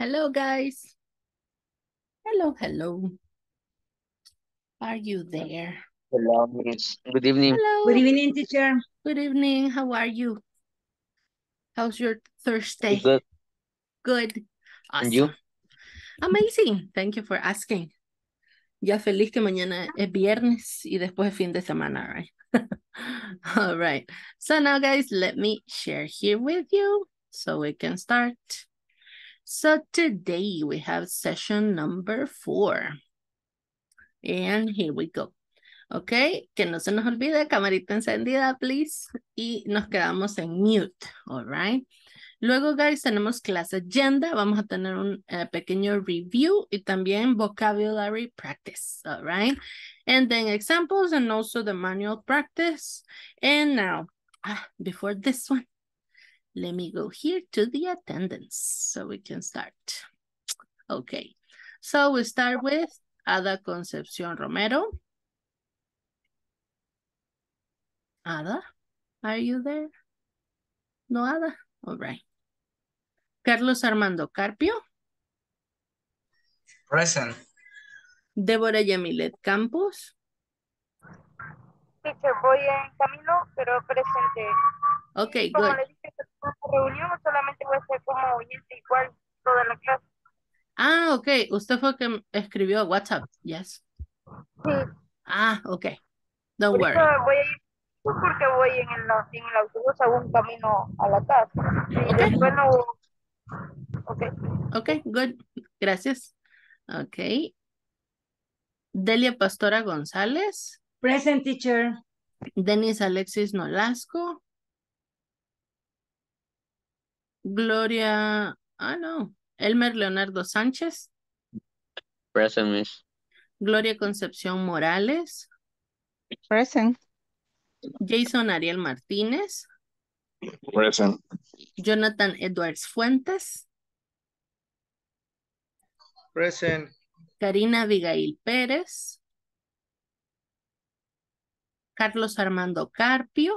Hello, guys. Hello, hello. Are you there? Hello, miss. Good evening. Hello. Good evening, teacher. Good evening. How are you? How's your Pretty Thursday? good. Good. And you? Awesome. Amazing. Thank you for asking. Ya feliz que mañana es viernes y después es fin de semana, right? All right. So now, guys, let me share here with you so we can start. So today we have session number 4. And here we go. Ok, que no se nos olvide, camarita encendida, please. Y nos quedamos en mute, all right. Luego, guys, tenemos clase agenda. Vamos a tener un pequeño review y también vocabulary practice, all right. And then examples and also the manual practice. And now, before this one, let me go here to the attendance so we can start. Okay, so we start with Ada Concepción Romero. Ada, are you there? No, Ada. All right. Carlos Armando Carpio. Present. Débora Yamilet Campos. Teacher, voy en camino, pero presente. Ok, Y como good. le dije que tengo una reunión, solamente voy a ser como oyente igual toda la clase. Ah, ok. Usted fue que escribió WhatsApp. Yes. Sí, Ah, ok. Don't worry. ahorita voy a ir porque voy en el autobús a un camino a la casa. Y Ok. después no... Ok. Ok, good. Gracias. Ok. Delia Pastora González. Present, teacher. Denis Alexis Nolasco. Gloria, no. Elmer Leonardo Sánchez. Present, miss. Gloria Concepción Morales. Present. Jason Ariel Martínez. Present. Jonathan Edwards Fuentes. Present. Karina Abigail Pérez. Carlos Armando Carpio.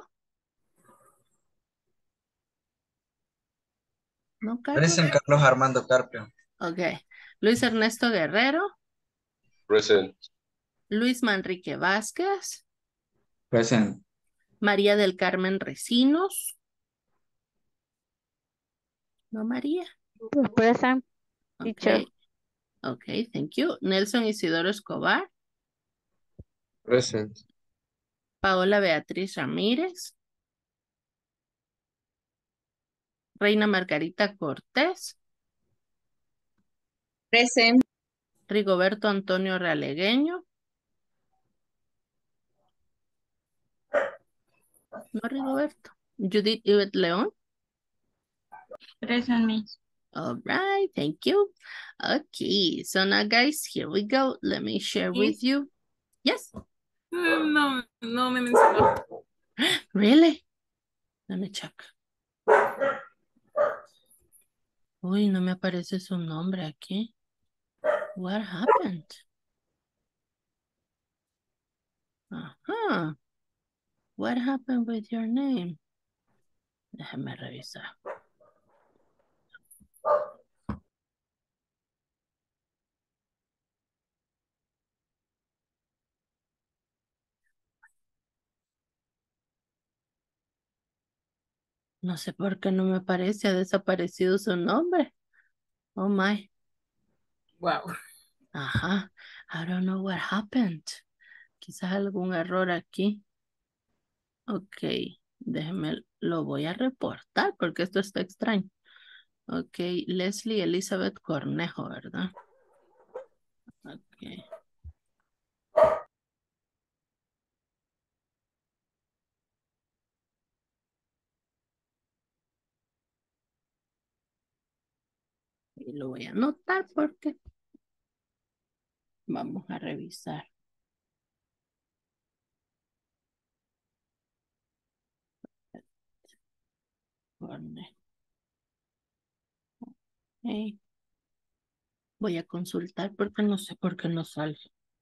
¿No, Carlos? Present, Carlos Armando Carpio. Ok. Luis Ernesto Guerrero. Present. Luis Manrique Vázquez. Present. María del Carmen Recinos. ¿No, María? Present, Ok. teacher. Ok, thank you. Nelson Isidoro Escobar. Present. Paola Beatriz Ramírez. Reina Margarita Cortés. Present. Rigoberto Antonio Realegueño. No, Rigoberto. Judith Yvette León. Present, miss. All right, thank you. Okay, so now guys, here we go. Let me share with you. Yes. No, no me mencionó. Really? Let me check. Uy, no me aparece su nombre aquí. What happened? Ajá. What happened with your name? Déjame revisar. No sé por qué no me aparece, ha desaparecido su nombre. Oh my. Wow. Ajá. I don't know what happened. Quizás algún error aquí. Ok. Déjeme, lo voy a reportar porque esto está extraño. Ok. Leslie Elizabeth Cornejo, ¿verdad? Ok. Y lo voy a anotar porque vamos a revisar. Cornejo. Ok. Voy a consultar porque no sé por qué no sale.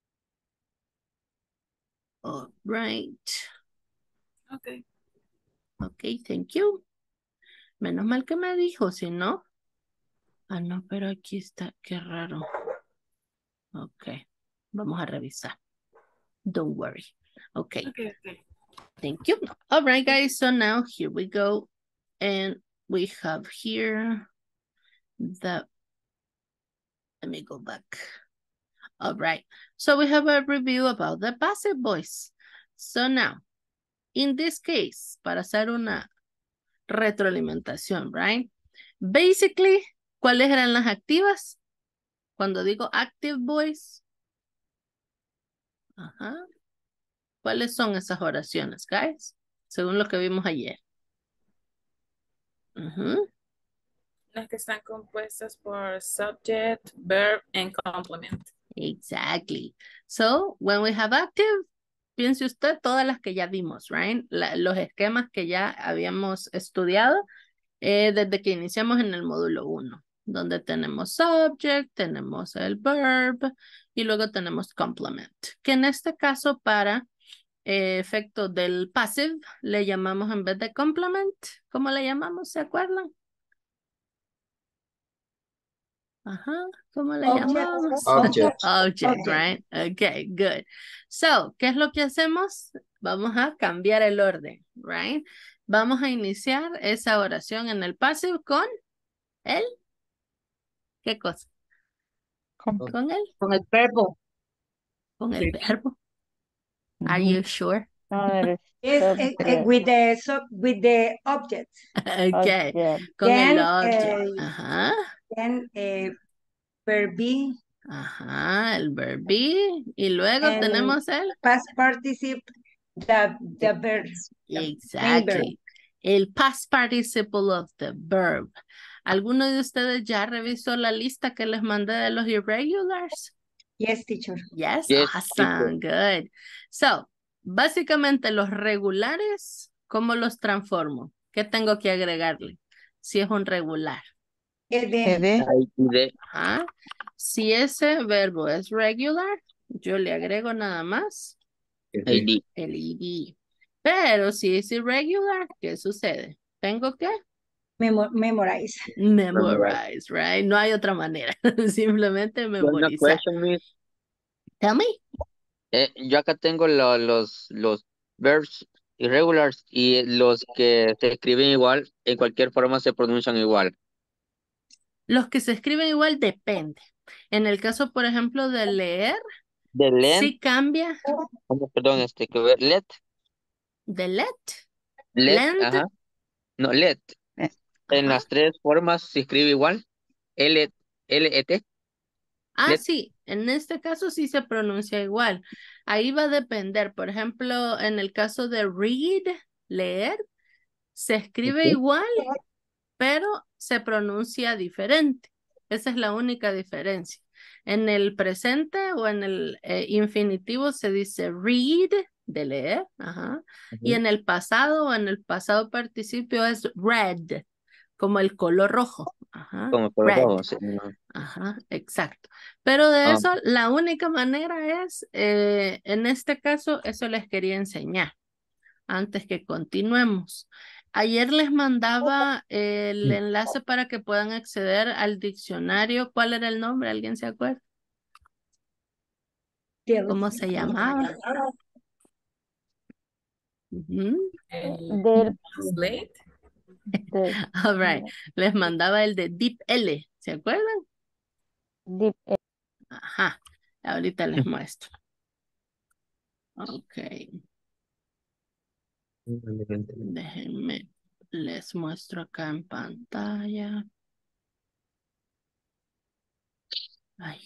All right. Ok. Ok, thank you. Menos mal que me dijo, si no, Ah, no, pero aquí está, qué raro. Ok, vamos a revisar. Don't worry. Okay, Okay, okay. thank you. All right, guys, so now here we go. And we have here the, let me go back. All right, so we have a review about the passive voice. So now, in this case, para hacer una retroalimentación, right? Basically, ¿cuáles eran las activas? Cuando digo active voice. Ajá. ¿Cuáles son esas oraciones, guys? Según lo que vimos ayer. Ujú. Las que están compuestas por subject, verb, and complement. Exactly. So, when we have active, piense usted todas las que ya vimos, right? Los esquemas que ya habíamos estudiado desde que iniciamos en el módulo 1, donde tenemos subject, tenemos el verb y luego tenemos complement, que en este caso para efecto del passive le llamamos en vez de complement, ¿cómo le llamamos? ¿Se acuerdan? Ajá, ¿cómo le Object. llamamos? Object. Object, right? Okay, good. So, ¿qué es lo que hacemos? Vamos a cambiar el orden, right? Vamos a iniciar esa oración en el passive con el, ¿qué cosa? Con el verbo. Con el verbo. Are Ujú. you sure? No, eres Yes, with the object. Okay, object. con el Then, object. Ajá. Then verb be Ajá, el verb be. Y luego and tenemos el. past participle, the verb. the main verb. Exactly. El past participle of the verb. ¿Alguno de ustedes ya revisó la lista que les mandé de los irregulars? Yes, teacher. Yes, Yes, awesome, good. So, básicamente los regulares, ¿cómo los transformo? ¿Qué tengo que agregarle? Si es un regular. Ed. I, de, Ajá. Si ese verbo es regular, yo le agrego nada más ID. el ed. Pero si es irregular, ¿qué sucede? Tengo que Memorize. memorize, right? No hay otra manera. Simplemente Una memorizar. question, Miss. Tell me. Yo acá tengo los verbs irregulars y los que se escriben igual, en cualquier forma se pronuncian igual. Los que se escriben igual depende. En el caso, por ejemplo, de leer, De let, sí cambia perdón, let, de let, let, lend, ajá, no, let. En ajá. las tres formas se escribe igual. L-E-T, Ah, let, sí, en este caso sí se pronuncia igual. Ahí va a depender, por ejemplo, en el caso de read, leer, se escribe ok, igual, pero se pronuncia diferente. Esa es la única diferencia. En el presente o en el infinitivo se dice read, de leer, ajá. Y ujú, en el pasado o en el pasado participio es red, como el color rojo, ajá, como por red. rojo, sí, no. Ajá, exacto. Pero de Ah, eso, la única manera es, en este caso, eso les quería enseñar antes que continuemos. Ayer les mandaba el enlace para que puedan acceder al diccionario. ¿Cuál era el nombre? ¿Alguien se acuerda? ¿Cómo se llamaba? Ujú. Del, Slate. All right. Les mandaba el de Deep L. ¿Se acuerdan? deep, Ajá. Ahorita les muestro. Ok. Déjenme, les muestro acá en pantalla. Ay.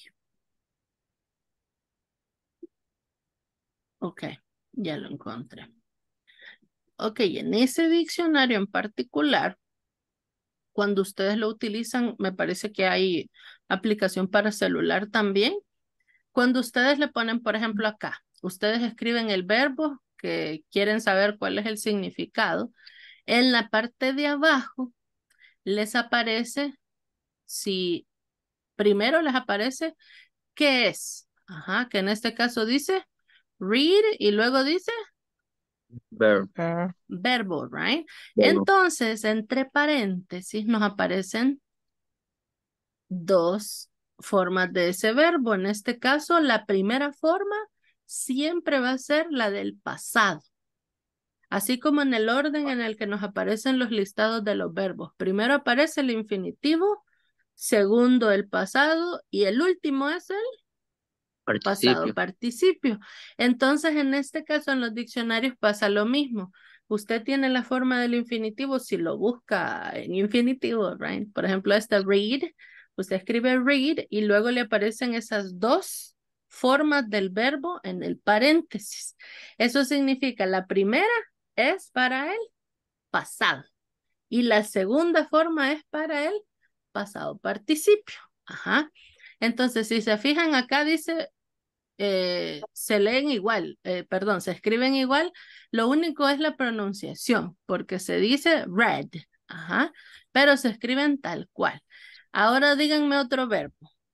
Ok, ya lo encontré. Ok, en ese diccionario en particular, cuando ustedes lo utilizan, me parece que hay aplicación para celular también. Cuando ustedes le ponen, por ejemplo, acá, ustedes escriben el verbo que quieren saber cuál es el significado. En la parte de abajo les aparece, si primero les aparece qué es. Ajá, que en este caso dice read y luego dice verb, verbo, right? verbo. Entonces, entre paréntesis nos aparecen dos formas de ese verbo. En este caso, la primera forma siempre va a ser la del pasado. Así como en el orden en el que nos aparecen los listados de los verbos. Primero aparece el infinitivo, segundo el pasado y el último es el pasado Participio. participio. Entonces, en este caso, en los diccionarios pasa lo mismo. Usted tiene la forma del infinitivo si lo busca en infinitivo, right? Por ejemplo, esta read, usted escribe read y luego le aparecen esas dos formas del verbo en el paréntesis. Eso significa la primera es para el pasado y la segunda forma es para el pasado participio. Ajá. Entonces, si se fijan acá dice se leen igual, perdón, se escriben igual, lo único es la pronunciación, porque se dice read, ajá, pero se escriben tal cual. Ahora díganme otro verbo.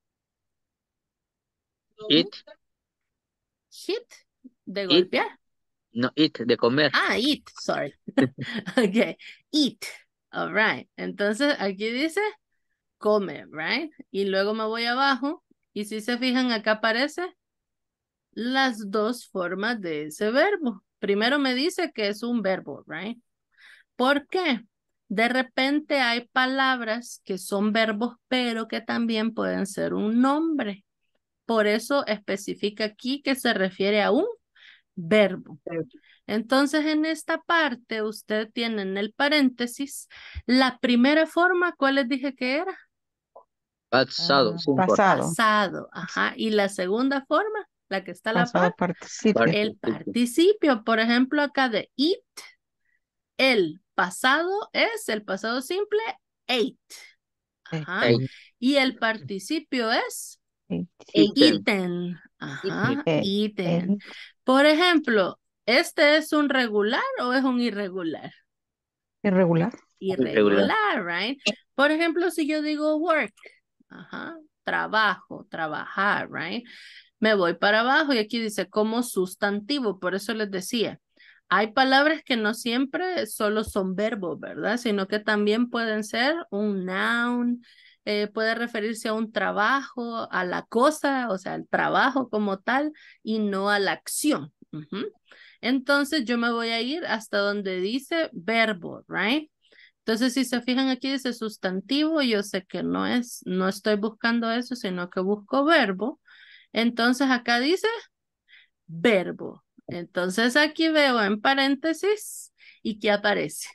Eat. Hit, de Eat. golpear. No, eat, de comer. Ah, eat, sorry. Ok, eat, all right. Entonces aquí dice come, right? Y luego me voy abajo y si se fijan acá aparece las dos formas de ese verbo. Primero me dice que es un verbo, right? ¿Por qué? De repente hay palabras que son verbos, pero que también pueden ser un nombre. Por eso especifica aquí que se refiere a un verbo. Entonces, en esta parte, usted tiene en el paréntesis la primera forma, ¿cuál les dije que era? Pasado. Simple. Pasado, ajá. Y la segunda forma, la que está a la par, el participio. Por ejemplo, acá de eat, el pasado es el pasado simple, ate. Ajá. Ate. Y el participio es Eaten. eaten. Ajá, eaten. Por ejemplo, ¿este es un regular o es un irregular? Irregular. Irregular, right? Por ejemplo, si yo digo work, ajá, trabajo, trabajar, right? Me voy para abajo y aquí dice como sustantivo, por eso les decía, hay palabras que no siempre solo son verbos, ¿verdad? Sino que también pueden ser un noun, puede referirse a un trabajo, a la cosa, o sea, el trabajo como tal y no a la acción. Ujú. Entonces yo me voy a ir hasta donde dice verbo, right? Entonces, si se fijan aquí dice sustantivo, yo sé que no estoy buscando eso, sino que busco verbo. Entonces, acá dice verbo. Entonces, aquí veo en paréntesis y ¿qué aparece?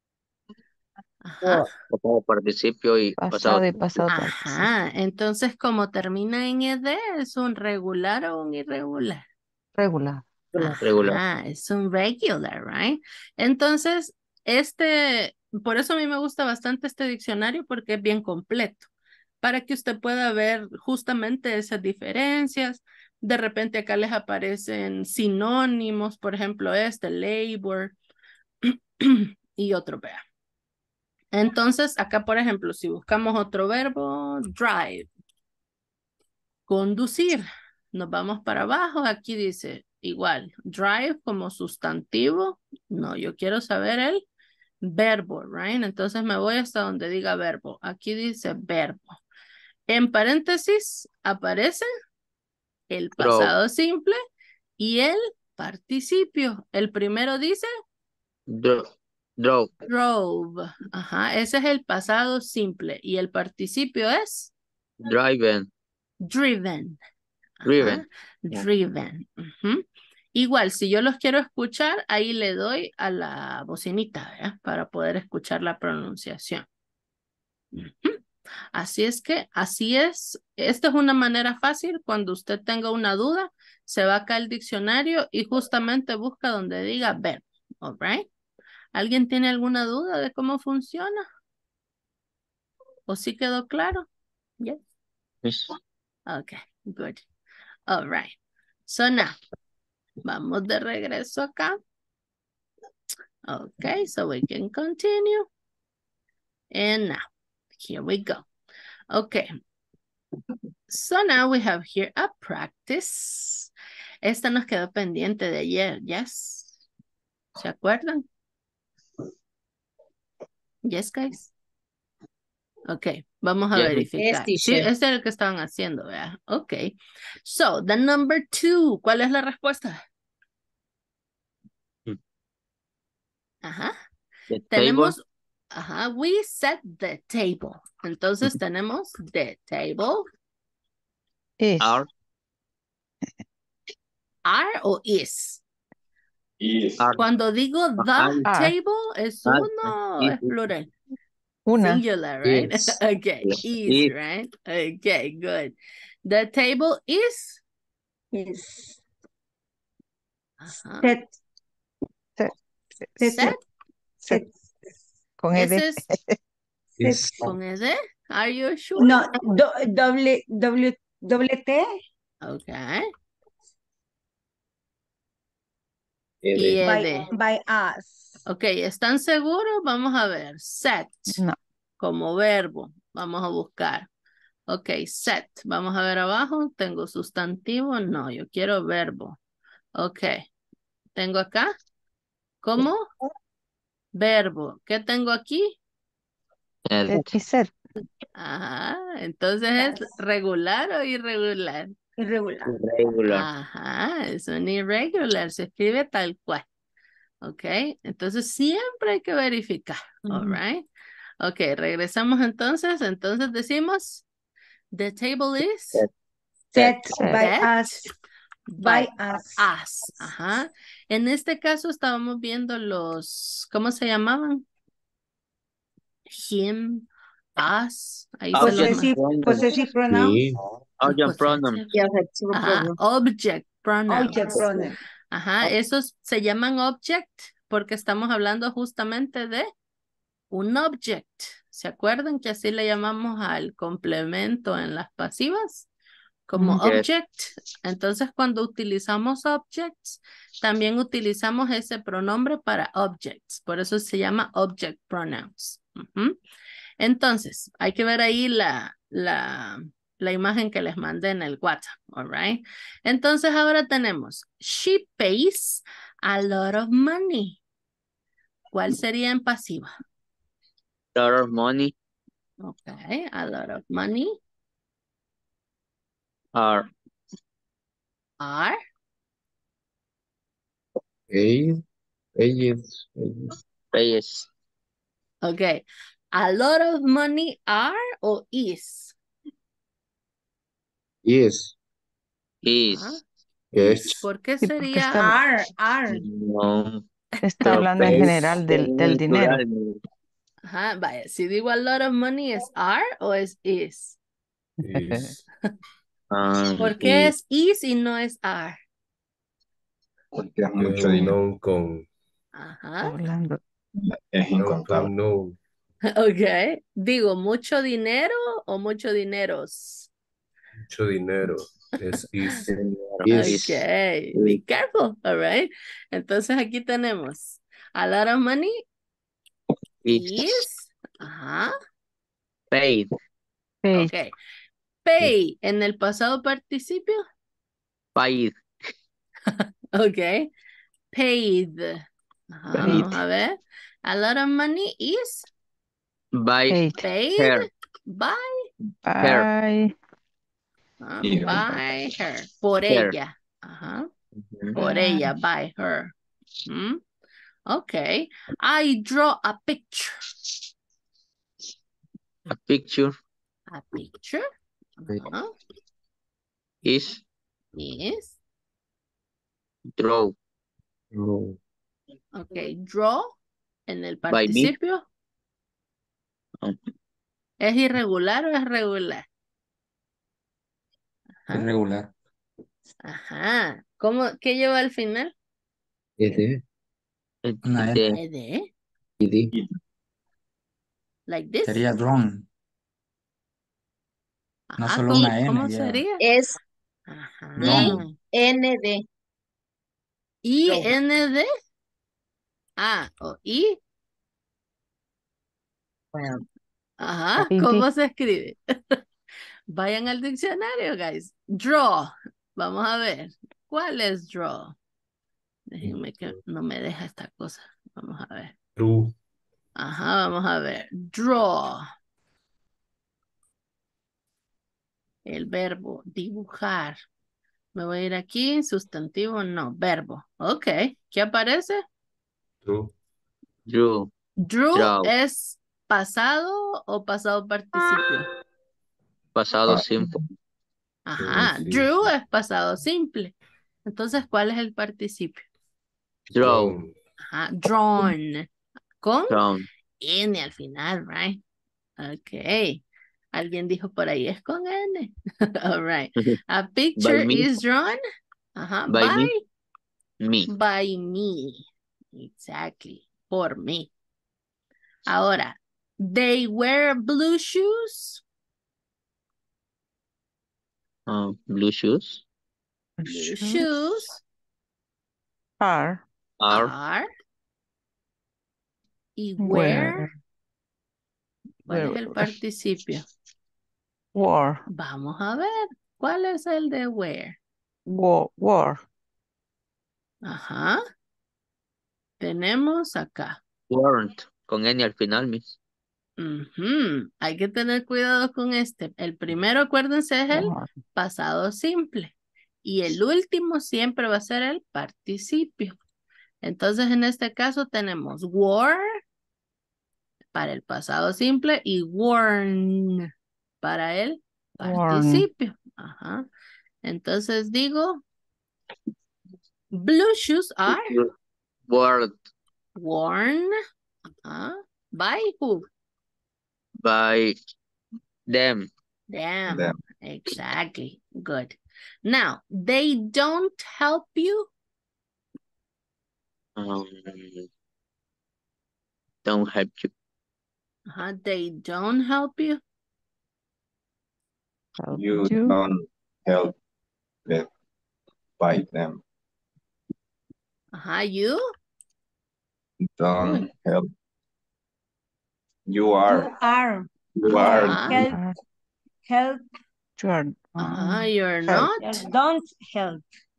Ajá. Pasado participio y pasado. Ajá. Entonces, como termina en ed, ¿es un regular o un irregular? Regular. Regular. Ajá, es un regular, right? Entonces, por eso a mí me gusta bastante este diccionario porque es bien completo, para que usted pueda ver justamente esas diferencias. De repente acá les aparecen sinónimos, por ejemplo, labor y otro, vea. Entonces, acá, por ejemplo, si buscamos otro verbo, drive, conducir. Nos vamos para abajo. Aquí dice igual, drive como sustantivo. No, yo quiero saber el verbo, right? Entonces me voy hasta donde diga verbo. Aquí dice verbo. En paréntesis aparece el pasado simple y el participio. El primero dice Drove. drove. Ajá, ese es el pasado simple y el participio es Driven. driven. Driven. Ajá, driven. Ujú. Igual, si yo los quiero escuchar, ahí le doy a la bocinita, ¿verdad? Para poder escuchar la pronunciación. Ujú. Así es que, así es. Esta es una manera fácil. Cuando usted tenga una duda, se va acá al diccionario y justamente busca donde diga verbo. All right. ¿Alguien tiene alguna duda de cómo funciona? ¿O sí quedó claro? Yes. Yes. Okay, good. All right. So now, vamos de regreso acá. Okay, so we can continue. And now, here we go. Okay. So now we have here a practice. Esta nos quedó pendiente de ayer, yes? ¿Se acuerdan? Yes, guys? Okay, Vamos a Yes, verificar. Yes, Sí, teacher. ese es el que estaban haciendo, ¿verdad? Ok. So, the number 2. ¿Cuál es la respuesta? Ajá. the table Tenemos, ajá, we set the table. Entonces tenemos the table. Is. are Are o is. are Cuando digo the are table, ¿es are uno o is es plural? Una. Singular, right? Is. Okay, is, right? Okay, good. The table is. Yes. Ajá. Set. Set. Set. Set. Con Ese ED. es Is. con ese. Are you sure? No, doble T. Okay. Ed. Y By, ed. by us. Ok, ¿están seguros? Vamos a ver. Set. No. Como verbo. Vamos a buscar. Ok, set. Vamos a ver abajo. ¿Tengo sustantivo? No, yo quiero verbo. Ok. ¿Tengo acá? ¿Cómo? Verbo. ¿Qué tengo aquí? set Y set. Ajá. Entonces es regular o irregular. Irregular. regular Ajá. Es un irregular. Se escribe tal cual. Ok. Entonces siempre hay que verificar. All right. Ok, regresamos entonces. Entonces decimos, the table is Set Set. by set us. by By us. us. Ajá. En este caso estábamos viendo los, ¿cómo se llamaban? Him, us. Ahí se los object Possessive pronoun. Sí. object pronoun Ajá, object pronouns. Object pronoun. Ajá, esos se llaman object porque estamos hablando justamente de un object. ¿Se acuerdan que así le llamamos al complemento en las pasivas? Como Ujú. object. Entonces, cuando utilizamos objects, también utilizamos ese pronombre para objects. Por eso se llama object pronouns. Ujú. Entonces, hay que ver ahí la imagen que les mandé en el WhatsApp. All right. Entonces, ahora tenemos, she pays a lot of money. ¿Cuál sería en pasiva? lot of money Okay, a lot of money are are. Ellos. Ellos. pays Okay, a lot of money are o is. Is. is Yes. ¿Por qué Sí, porque sería? Are. no está pero hablando en pays general del dinero. plural. Ajá, vaya, si digo a lot of money, ¿es are o es is? Is. ¿Por qué Y es is y no es are? Porque es mucho dinero. Con Ajá, Hablando. Es incontable. no. ok. Digo, ¿mucho dinero o mucho dineros? Mucho dinero. Es is. Is. Okay, be careful, all right. Entonces aquí tenemos a lot of money is, ajá, paid Paid. ok. Pay en el pasado participio, paid ok. Paid, ajá, Paid. vamos a ver. A lot of money is by Paid. paid her by, her Bye. by her, por Her. ella, ajá, Mhm. por ella, by her. ¿Mm? Okay, I draw a picture. a picture A picture ajá, is is, draw No. okay, draw en el By me. participio. Oh. ¿Es irregular o es regular? Ajá. Irregular. Ajá. ¿Cómo, qué lleva al final? Ed. Una Este, ¿Ed? Id. Like this. Sería drawn. no Ajá, solo ¿cómo, una N cómo lleva. sería? Es Ajá. Drawn. IND. I-N-D. Ah, o I. Ajá, ID. ¿cómo se escribe? Vayan al diccionario, guys. Draw. Vamos a ver. ¿Cuál es draw? Déjenme que no me deja esta cosa. Vamos a ver. True. Ajá, vamos a ver. Draw. El verbo dibujar. Me voy a ir aquí, sustantivo, no, verbo. Ok, ¿qué aparece? True. Drew. Drew Draw. es pasado o pasado participio. Pasado simple. Ajá, Sí, drew sí. es pasado simple. Entonces, ¿cuál es el participio? Draw. Drawn. Ajá, drawn. Con Drawn. N al final, right? Ok. Alguien dijo por ahí, es con N. All right. A By picture me. is drawn. Ajá, By me. Me. by me. Exactly. Por mí. Ahora, they wear blue shoes. Blue shoes. Blue shoes Are. are. Y wear. ¿Cuál es el participio? Wore. Vamos a ver. ¿Cuál es el de wear? Wore. Ajá. Tenemos acá. Weren't. Con N al final, miss. Ujú. Hay que tener cuidado con este. El primero, acuérdense, es el pasado simple. Y el último siempre va a ser el participio. Entonces, en este caso tenemos wore para el pasado simple y worn para el participio. Ajá. Entonces digo, blue shoes are Word. worn by who? By them. Them. Exactly. Good. Now, they don't help you. Don't help you. They don't help you. You don't help it by them. You Don't help. You are. You are. Help. You're not. Don't help.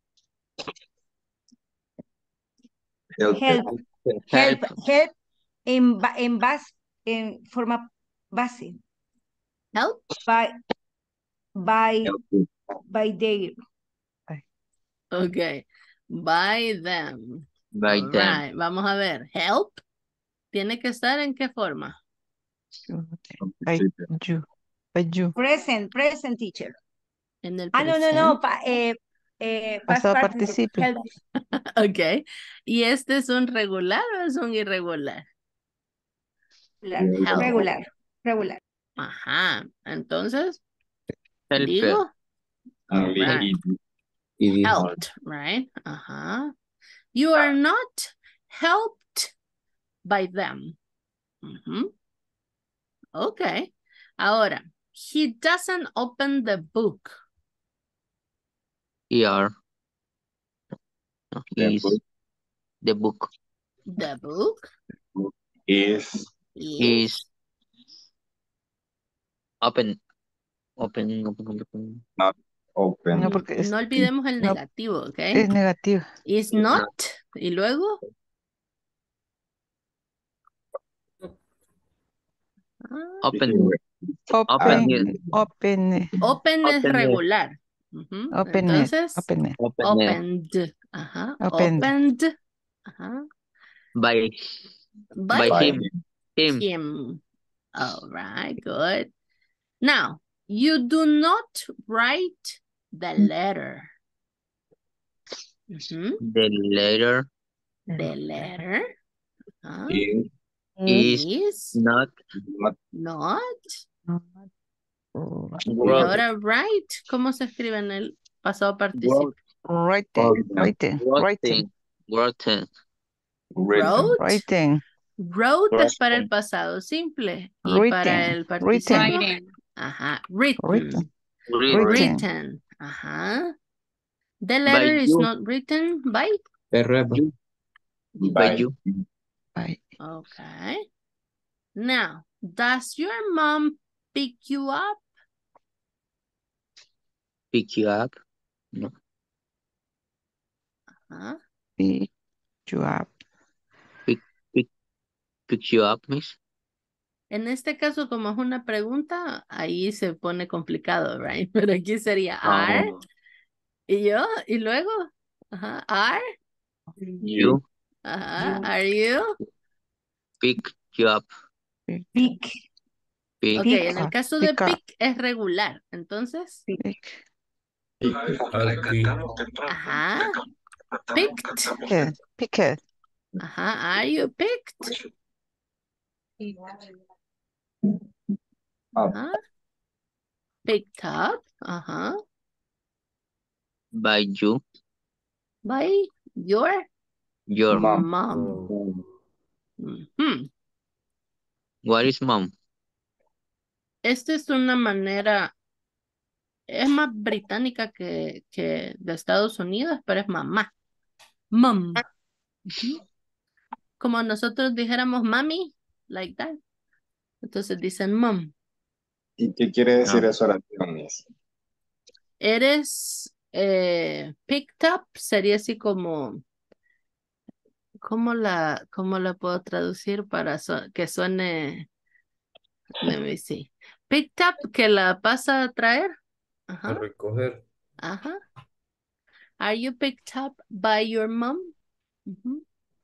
Help. Help en forma base. Help. By their. Okay. By them. By All them. right. Vamos a ver. Help. ¿Tiene que estar en qué forma? By you. By you. Present teacher. En el No. Pasado participio. Help. Ok. ¿Y este es un regular o es un irregular? Regular. Ajá. Entonces, Help. digo. All Only right. Helped, right? Ajá. You are not helped by them. Ujú. Okay. Ahora, he doesn't open the book. ER. Is the book. The book is open. not open. No, porque no olvidemos el no, negativo, ¿ok? es negativo. Is not. Y luego. Open. Open es regular. Open. Entonces, Open. opened. Ajá. Opened. Opened. Ajá. By him. All right, good. Now, you do not write the letter. The letter. The letter is not Y ahora write, ¿cómo se escribe en el pasado participio? Writing. Wrote es para el pasado simple. Y para el participio. Ajá. Written. Ajá. The letter is not written by. By you. Okay. Now, does your mom pick you up? Pick you up. No. Pick you up. Pick you up, miss. En este caso, como es una pregunta, ahí se pone complicado, right? Pero aquí sería are, y yo, y luego, ajá, are, You ajá, are you? pick you up. Pick. Pick. Ok, en el caso de Pick up. pick es regular, entonces, Pick. Aquí. ajá, picked, Picked. Picked. ajá, are you picked? Ajá, picked up, ajá, By you. by your Your mom. Oh. Ujú. What is mom? Esta es una manera, es más británica que de Estados Unidos, pero es mamá. Mom. Ujú. Como nosotros dijéramos mami, like that. Entonces dicen mom. ¿Y qué quiere decir No. esa oración, Miss? Eres picked up, sería así como, cómo la puedo traducir para que suene, let me see. Picked up, que la pasa a traer. A Ajá, recoger. ajá. Are you picked up by your mom? Ujú.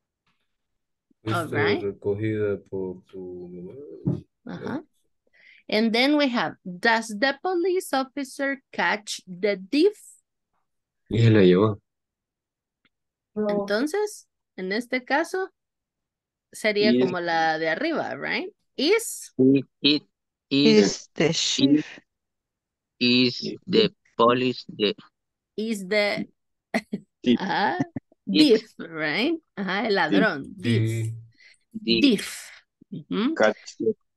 All right. Recogida por tu mamá. Uh-huh. And then we have, does the police officer catch the thief? Y se lo llevó. Entonces, en este caso, sería Is, como la de arriba, right? Is It Is the chief. is the police the the thief. thief, right? Ajá, el ladrón, thief. the Thief. Ujú. Catch.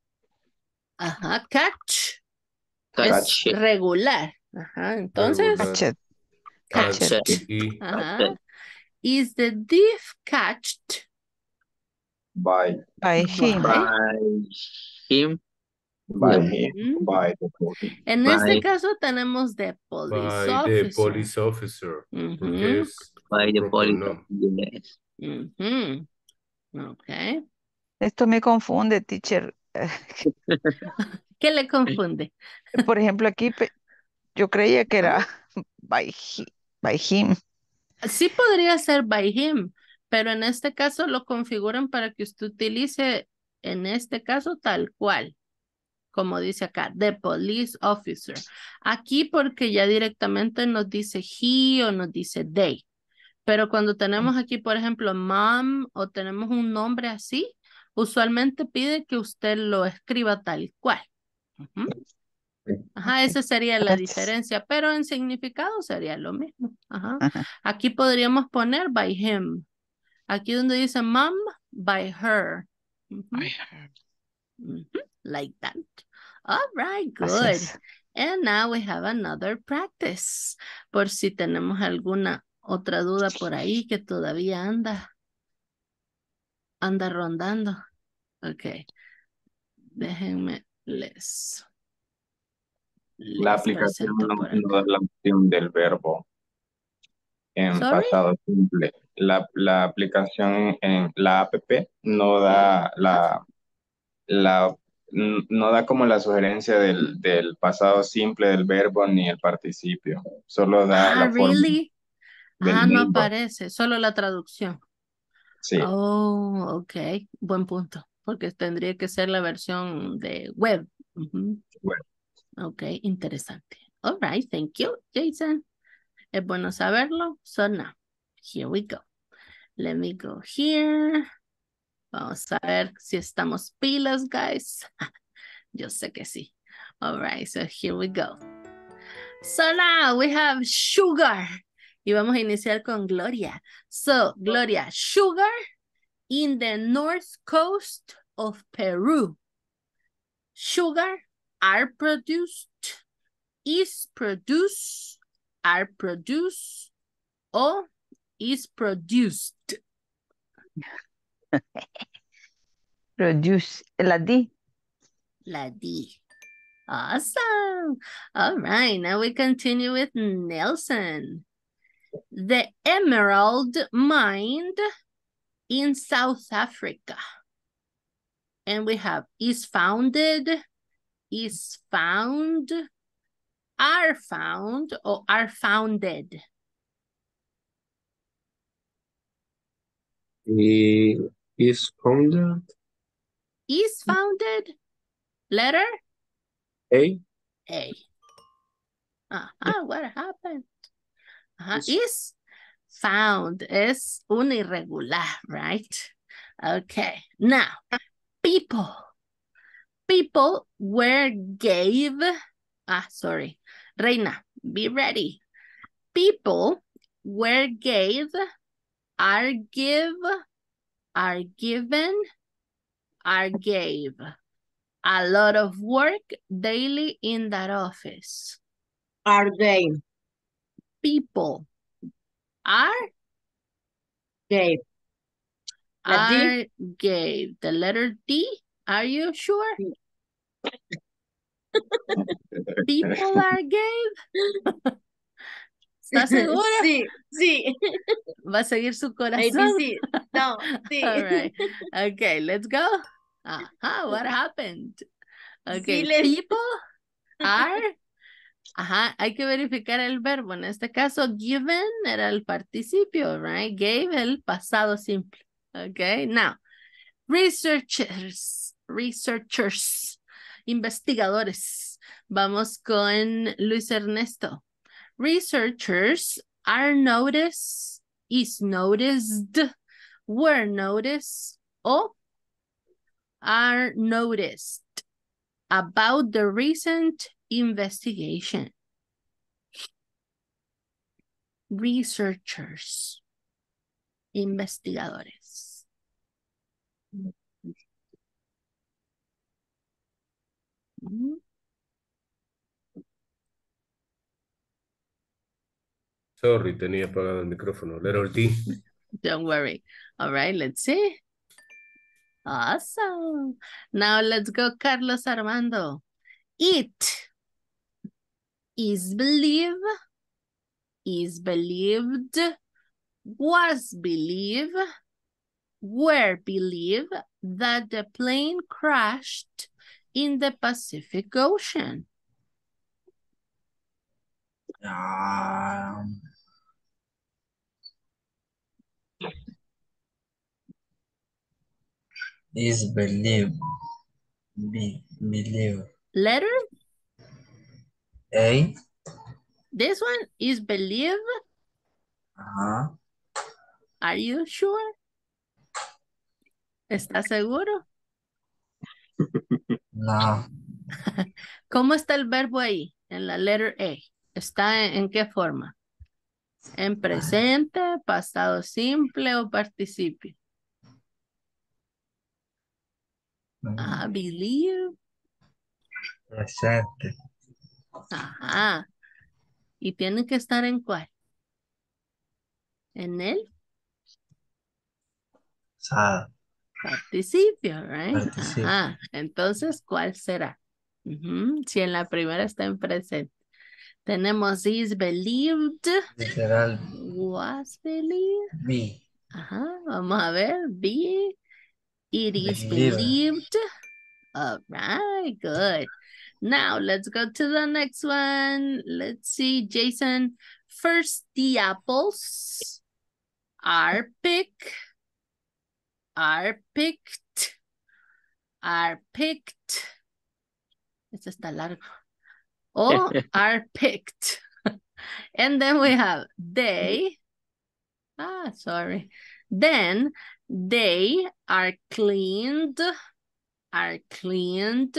Ajá, catch catch es regular. Ajá, entonces, Regular. Catch it. catch. Y Ajá. Is the thief catched By By him. by? him by Ujú. him. By the police. En by este caso tenemos the police by the officer. police officer. Porque Ujú, es by the propio police. nombre. Yes. ujú. Ok. Esto me confunde, teacher. ¿Qué le confunde? Por ejemplo, aquí yo creía que era by him. Sí podría ser by him, pero en este caso lo configuran para que usted utilice, en este caso, tal cual, como dice acá, the police officer. Aquí porque ya directamente nos dice he o nos dice they. Pero cuando tenemos aquí, por ejemplo, mom o tenemos un nombre así, usualmente pide que usted lo escriba tal cual. Ujú. Ajá, Ok, esa sería la gracias. diferencia, pero en significado sería lo mismo. Ajá. Ajá. Aquí podríamos poner by him. Aquí donde dice mom, by her. Ujú, ujú, like that. All right, good. Gracias. And now we have another practice. Por si tenemos alguna otra duda por ahí que todavía anda rondando. Ok. Déjenme La les aplicación presento no, por no da acá. la opción del verbo en Sorry. pasado simple. La aplicación en la app no da no da como la sugerencia del pasado simple del verbo ni el participio. Solo da la forma Really? del No verbo. aparece, solo la traducción. Sí. Oh, ok. Buen punto, porque tendría que ser la versión de web. Ujú. Bueno, Ok, interesante. All right, thank you, Jason. Es bueno saberlo. So now, here we go. Let me go here. Vamos a ver si estamos pilas, guys. Yo sé que sí. All right, so here we go. So now we have sugar. Y vamos a iniciar con Gloria. So, Gloria, sugar in the north coast of Peru. Sugar are produced, is produced, are produced, or is produced. Produce. La D. La D. Awesome. All right, now we continue with Nelson. The Emerald Mine in South Africa. And we have is founded, is found, are found, or are founded. Is founded. Is founded, letter A. A. What happened? Is found is un irregular, right? Okay, now, people. People were gave, sorry, Reina, be ready. People were gave, are give, are given, are gave. A lot of work daily in that office. Are they? People are Gave. are gave. The letter D, are you sure? People are gave. ¿Estás segura? Sí, sí. Va a seguir su corazón. Sí. No, sí. All right. Okay, let's go. What happened? Okay, Sí, people are. Hay que verificar el verbo. En este caso, given era el participio, right? Gave el pasado simple. Okay, now, researchers, investigadores. Vamos con Luis Ernesto. Researchers are noticed, is noticed, were noticed, or are noticed about the recent investigation. Researchers, investigadores. Sorry, tenía apagado el micrófono. Letter D. Don't worry. All right, let's see. Awesome. Now let's go, Carlos Armando. It is believed, was believed, were believed that the plane crashed in the Pacific Ocean. Is believe. Believe. Letter? A. This one is believe. Are you sure? ¿Estás seguro? No. ¿Cómo está el verbo ahí? En la letter A. ¿Está en qué forma? ¿En presente, pasado simple o participio? Believe. Presente. ¿Y tiene que estar en cuál? ¿En el? Participio, right? Participio. Entonces, ¿cuál será? Si en la primera está en presente. Tenemos is believed. Literal. Was believed. B. Vamos a ver. B. It is believed. All right, good. Now, let's go to the next one. Let's see, Jason. First, the apples are picked. Este está largo. Are picked. And then we have they. Sorry. Then they are cleaned. Are clean.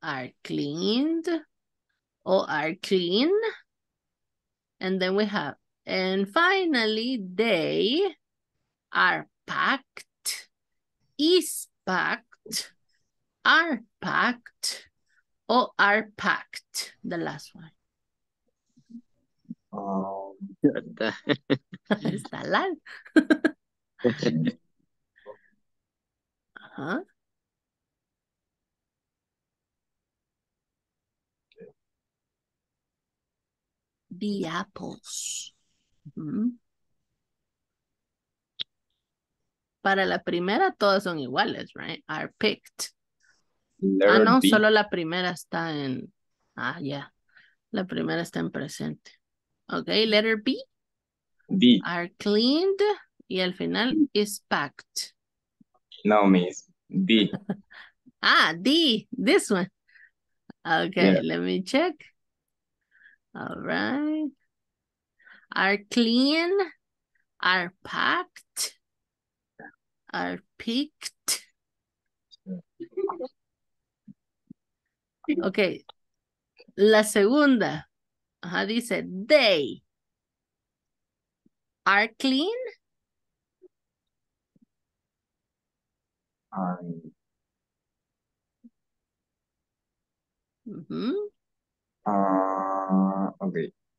Or are clean. And then we have, and finally, they are packed, is packed, are packed, or are packed. The last one. Está largo. The apples. Para la primera, todas son iguales, right? Are picked. Ah, Letter no, B. solo la primera está en... Ah, ya. La primera está en presente. Ok, letter B. B. Are cleaned. Y al final is packed. No, miss. B. Ah, D. This one. Okay, Yeah. let me check. All right. Are clean. Are packed. Are picked. Ok, la segunda. Ajá, dice they are clean. Ujú. Ok.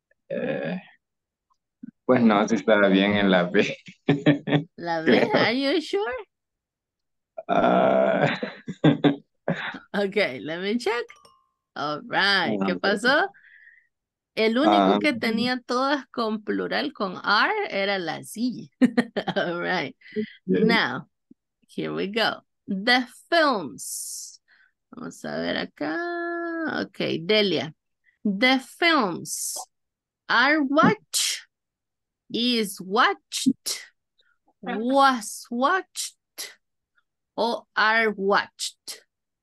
Pues no, si está bien en la B. La B, Creo. are you sure? Ah, Ok, let me check. All right, ¿qué ah, pasó? El único ah, que tenía todas con plural con R era la Z. All right. Now, here we go. The films. Vamos a ver acá. Ok, Delia. The films are watched, is watched, was watched, or are watched.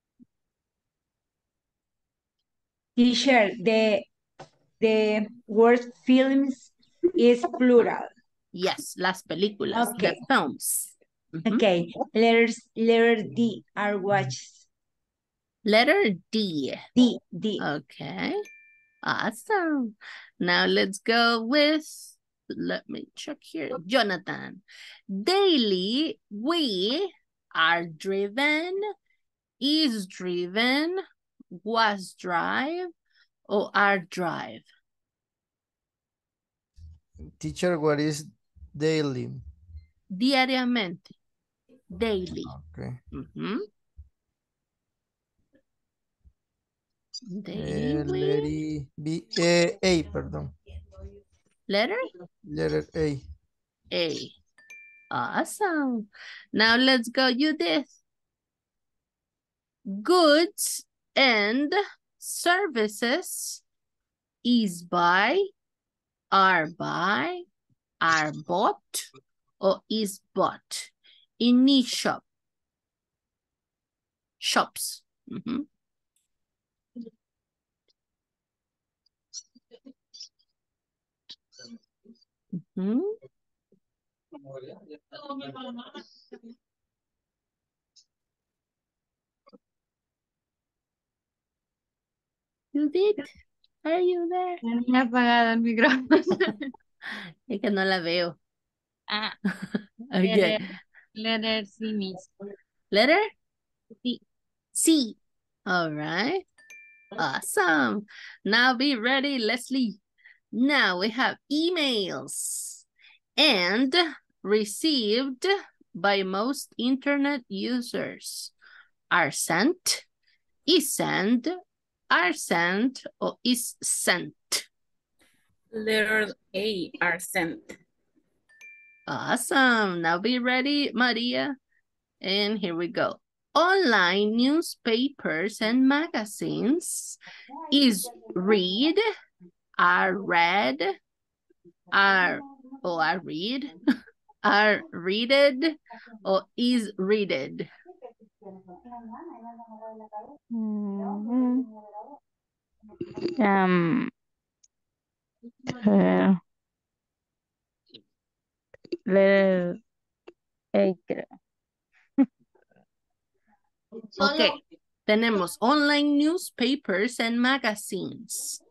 Teacher, the word films is plural. Yes, las películas, the Okay. films. Mhm. Okay. Letter D are watched. Letter D. D. Okay, awesome. Now let's go with, let me check here, Jonathan. Daily, we are driven, is driven, was drive, or are drive. Teacher, what is daily? Diariamente, daily. Okay. Mhm. Daily, B, A, perdón. letter Letter A. A. Awesome. Now let's go, Judith. Goods and services is by, are bought, or is bought in niche shops. Mhm. Mhm. Judith, are you there? Me ha apagado el micrófono. Es que no la veo. Ah, Okay. letter C, miss. Letter? Sí. C. All right. Awesome. Now be ready, Leslie. Now we have emails and received by most internet users are sent, is sent, are sent, or is sent. Letter A are sent. Awesome. Now be ready, Maria. And here we go. Online newspapers and magazines is read, are read, are read, are readed, or is readed. Letter A, creo. Ok, tenemos online newspapers and magazines.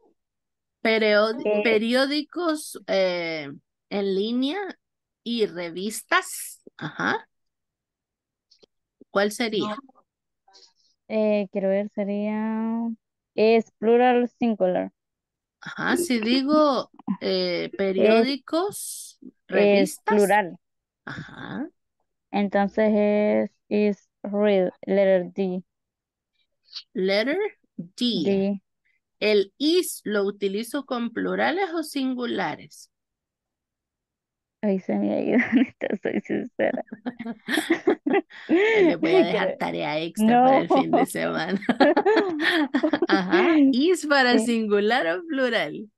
Periódicos en línea y revistas. Ajá. ¿Cuál sería? Quiero ver, sería... Es plural o singular. Ajá, si digo periódicos, Es revistas. plural. Ajá. Entonces es read, letter D. Letter D. D. ¿El is lo utilizo con plurales o singulares? Ahí se me ha ido, neta, soy sincera. Ahí les voy a dejar Creo- tarea extra para No. el fin de semana. Ajá. ¿Is para Sí, singular o plural?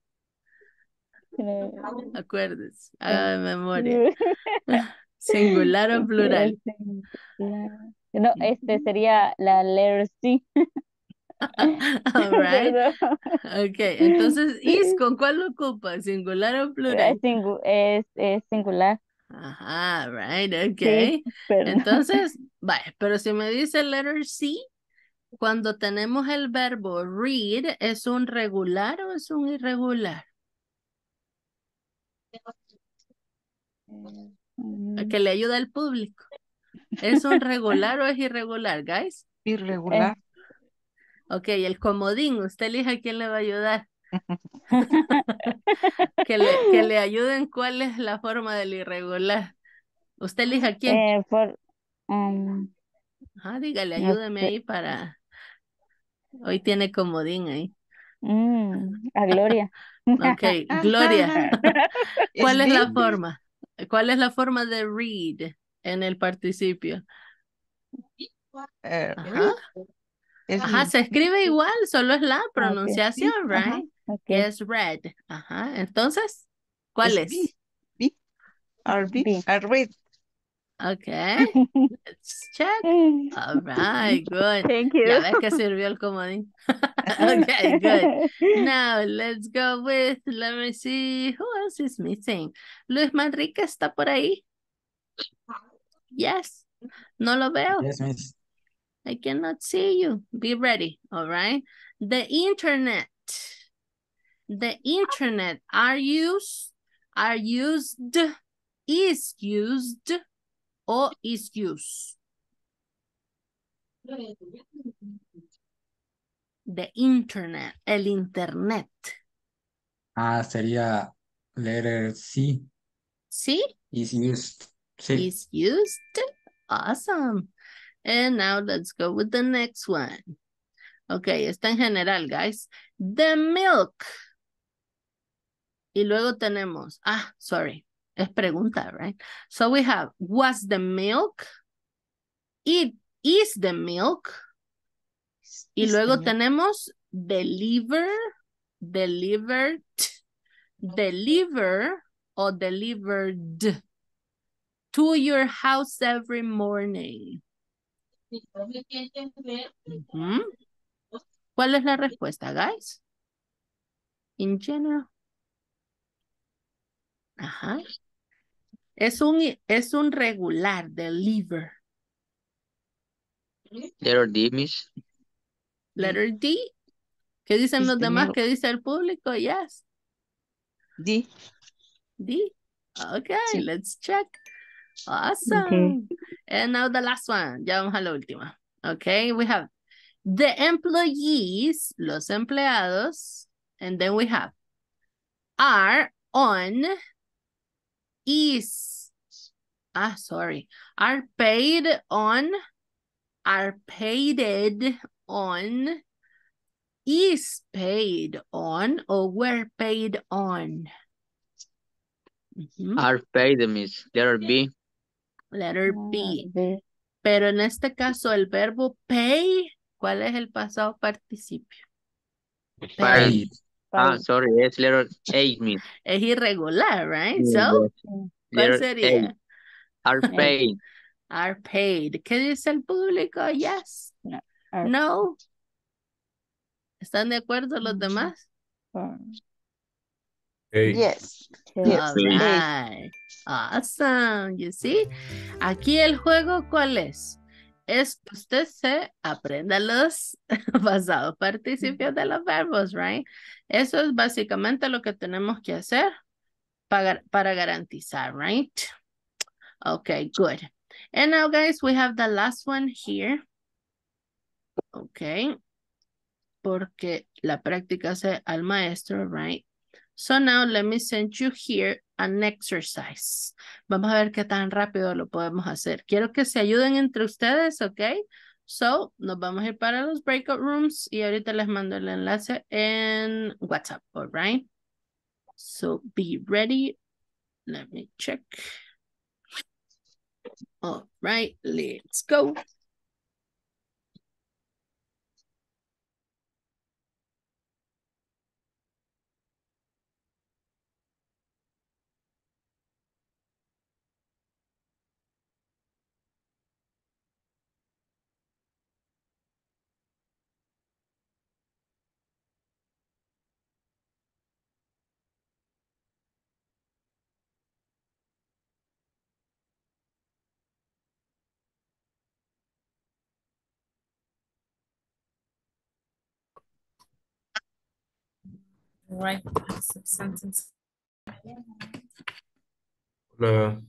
creo- Acuérdense, eh, haga de memoria. Singular o creo plural. No, este sería la letter C. All right. Perdón. Ok, entonces, ¿is con cuál lo ocupa? ¿Singular o plural? Es singular. Ajá, right, Sí, ok. perdón. Entonces, vaya, pero si me dice letter C, cuando tenemos el verbo read, ¿es un regular o es un irregular? Que le ayuda al público. ¿Es un regular o es irregular, guys? Irregular. Ok, el comodín, usted elija quién le va a ayudar. Que le ayuden cuál es la forma del irregular. Usted elija quién. Por, um, Ajá, dígale, no ayúdeme sé. ahí para... Hoy tiene comodín ahí. A Gloria. Ok, Gloria. Es ¿Cuál es B. la forma? ¿Cuál es la forma de read en el participio? Ajá. Read. Es Ajá, se escribe igual, solo es la Ok. pronunciación, Ajá. right? Ok. Que es red. Ajá, entonces, ¿cuál Es B. es? B. RB. B. Read. Okay, let's check. All right, good. Thank Ya you. ves que sirvió el comodín. Okay, good. Now, let's go with, let me see, who else is missing? Luis Manrique está por ahí. Yes, no lo veo. Yes, miss. I cannot see you. Be ready, all right? The internet. The internet are used, is used, or is used. The internet, el internet. Sería letter C. ¿Sí? Is used. Sí. Is used. Awesome. And now let's go with the next one. Okay, está en general, guys. The milk. Y luego tenemos, sorry, es pregunta, right? So we have, was the milk? It is the milk. Y luego tenemos deliver, delivered, deliver o delivered to your house every morning. Ujú. ¿Cuál es la respuesta, guys? In general. Ajá. Es un regular, deliver. Letter D, miss. Letter D. ¿Qué dicen Is los the demás? milk. ¿Qué dice el público? Yes. D. D. Okay, Sí. let's check. Awesome. And now the last one. Ya vamos a la última. Okay, we have the employees, los empleados, and then we have are on, is, are paid on, are paid on, is paid on, or were paid on. Are paid, miss. Letter B. Letter B. Pero en este caso el verbo pay, ¿cuál es el pasado participio? Paid. Sorry, it's letter A, miss. Es irregular, right? Yes, So, yes. ¿cuál Letter sería? A. Are paid. Are paid. ¿Qué dice el público? Yes. No. ¿Están de acuerdo los demás? Yes. All right. Awesome. You see? Aquí el juego, ¿cuál es? Es que usted se aprenda los pasados participios de los verbos, right? Eso es básicamente lo que tenemos que hacer para garantizar, right? Okay, good. And now, guys, we have the last one here. Okay. Porque la práctica hace al maestro, right? So now let me send you here an exercise. Vamos a ver qué tan rápido lo podemos hacer. Quiero que se ayuden entre ustedes, ¿ok? So, nos vamos a ir para los breakout rooms y ahorita les mando el enlace en WhatsApp, all right? So, be ready Let me check. All right, let's go. Right. Sentence. Hola.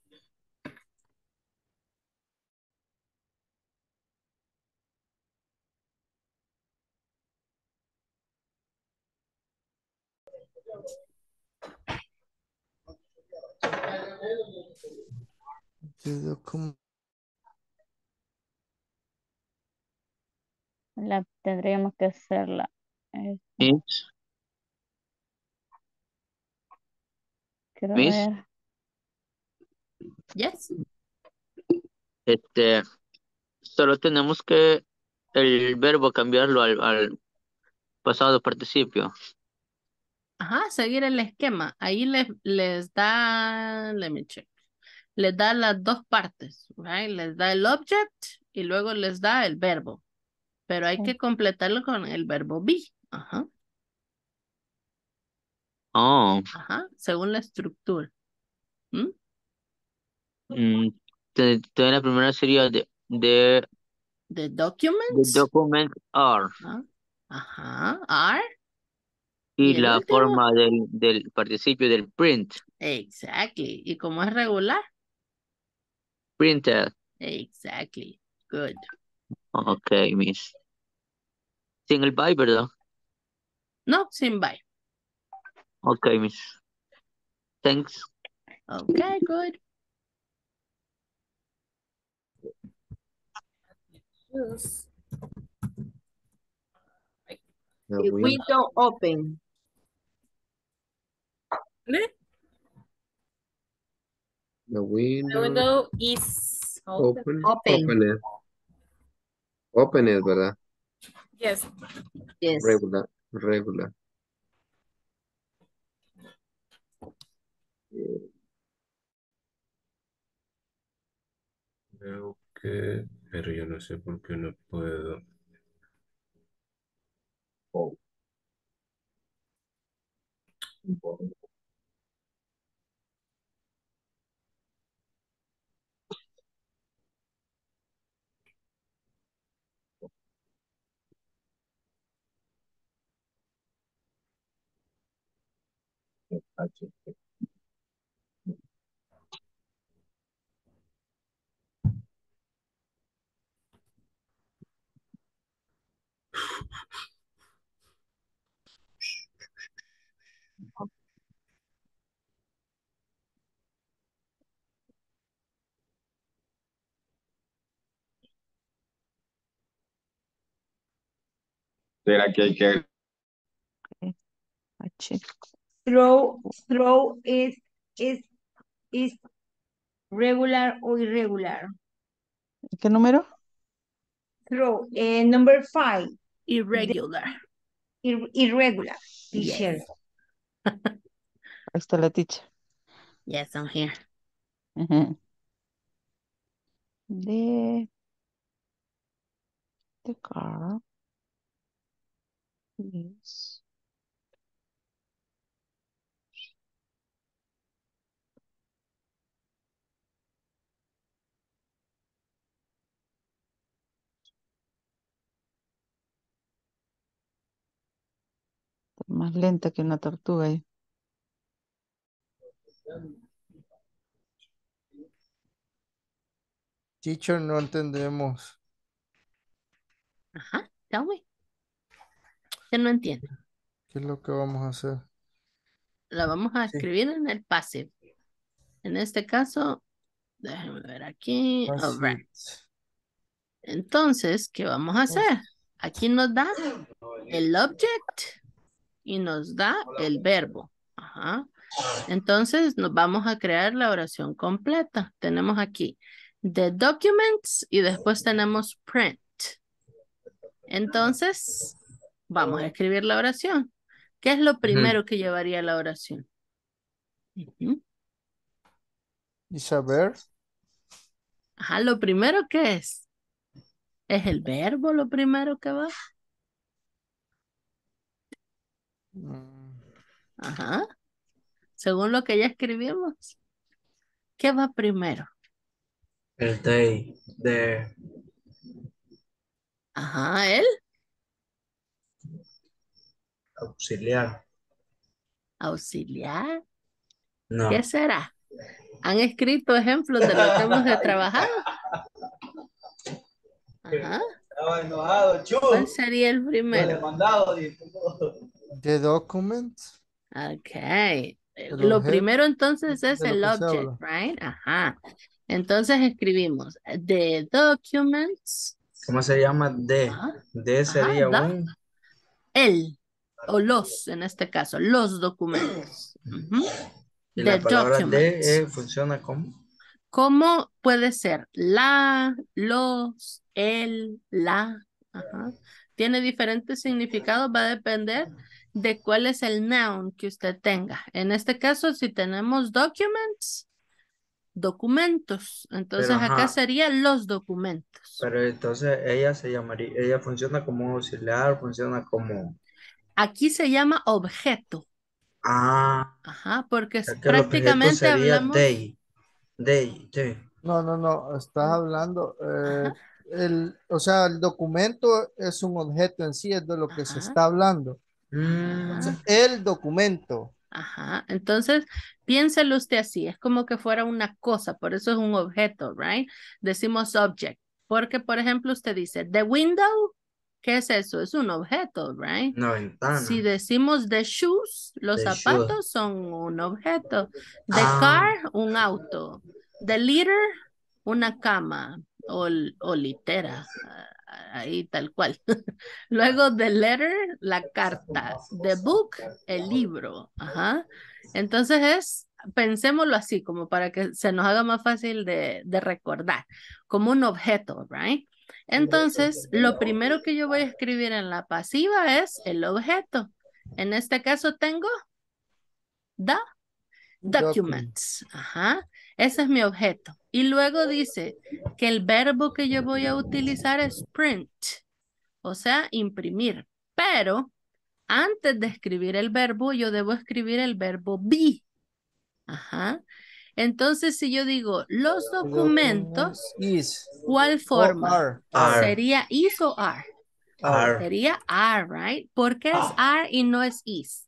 La tendríamos que hacerla. Miss, Quiero Miss, ver. Yes. solo tenemos que el verbo cambiarlo al pasado participio. Ajá, seguir el esquema. Ahí les da, let me check. Les da las dos partes, right? Les da el object y luego les da el verbo. Pero hay que completarlo con el verbo be. Ajá. Oh, Ajá, según la estructura. ¿Mm? la primera sería The the documents. document are Ajá, are. y Y el la último. forma del participio del print, Exactly. ¿Y cómo es regular? printed. Exactly. Good. Ok, Miss. Sin el by, ¿verdad? No, sin by. Ok, Miss. Thanks. Okay, good. Choose. The The window open. The window window is open. Open. Open it, ¿verdad? Yes. Yes. Regular. Creo que, pero yo no sé por qué no puedo. ¿Será que hay que Throw is regular o irregular. ¿Qué número? Throw. Number 5. Irregular. Irregular. Yes. Teacher. Ahí está la teacher. Yes, I'm here. Ujú. The car is más lenta que una tortuga. Teacher, no entendemos. Ajá, tell me. Yo no entiendo. ¿Qué es lo que vamos a hacer? La vamos a escribir en el passive. En este caso, déjenme ver aquí. All right. Entonces, ¿qué vamos a hacer? Aquí nos da el object y nos da el verbo. Ajá. Entonces nos vamos a crear la oración completa. Tenemos aquí the documents y después tenemos print. Entonces vamos a escribir la oración. ¿Qué es lo primero que llevaría la oración? Ujú. ¿Y saber? Ajá, lo primero que es. ¿Es el verbo lo primero que va? Ajá. Según lo que ya escribimos. ¿Qué va primero? El they, de Ajá, él. auxiliar. Auxiliar. No. ¿Qué será? ¿Han escrito ejemplos de lo que hemos trabajado? Ajá. Estaba enojado, ¿Cuál sería el primero? The document. Ok. El Lo objeto primero entonces es de lo el que se object, habla. right? Ajá. Entonces escribimos the documents. ¿Cómo se llama? De. Ajá. De Ajá, sería the. un. El o los, en este caso, los documentos. Ujú. Y The la palabra documents. de funciona como. ¿Cómo puede ser? La, los, el, la. Ajá. Tiene diferentes significados, va a depender de cuál es el noun que usted tenga. En este caso, si tenemos documents, documentos. Entonces Pero acá ajá. serían los documentos. Pero entonces ella se llamaría, ella funciona como auxiliar, funciona como. Aquí se llama objeto. Ah, Ajá, porque o sea que el objeto prácticamente sería hablamos. they. They. No, estás hablando, Ajá, o sea, el documento es un objeto en sí, es de lo que se ajá, está hablando. ajá. Entonces, el documento. Ajá, entonces piénselo usted así, es como que fuera una cosa, por eso es un objeto, right? Decimos object, porque por ejemplo usted dice, the window, ¿qué es eso? Es un objeto, right? Una ventana. Si decimos the shoes, los The shoe. zapatos son un objeto. The Ah, car, un auto. The litter, una cama o litera, ahí tal cual. Luego the letter, la carta. The book, el libro. Ajá. Entonces pensémoslo así, como para que se nos haga más fácil de recordar, como un objeto, right? Entonces, lo primero que yo voy a escribir en la pasiva es el objeto. En este caso tengo the documents. Ajá. Ese es mi objeto. Y luego dice que el verbo que yo voy a utilizar es print, o sea, imprimir. Pero antes de escribir el verbo, yo debo escribir el verbo be. Ajá. Entonces, si yo digo los documentos, Is. ¿cuál forma? are. ¿Sería is o are? Are. Sería are, right? ¿Por qué es are y no es is?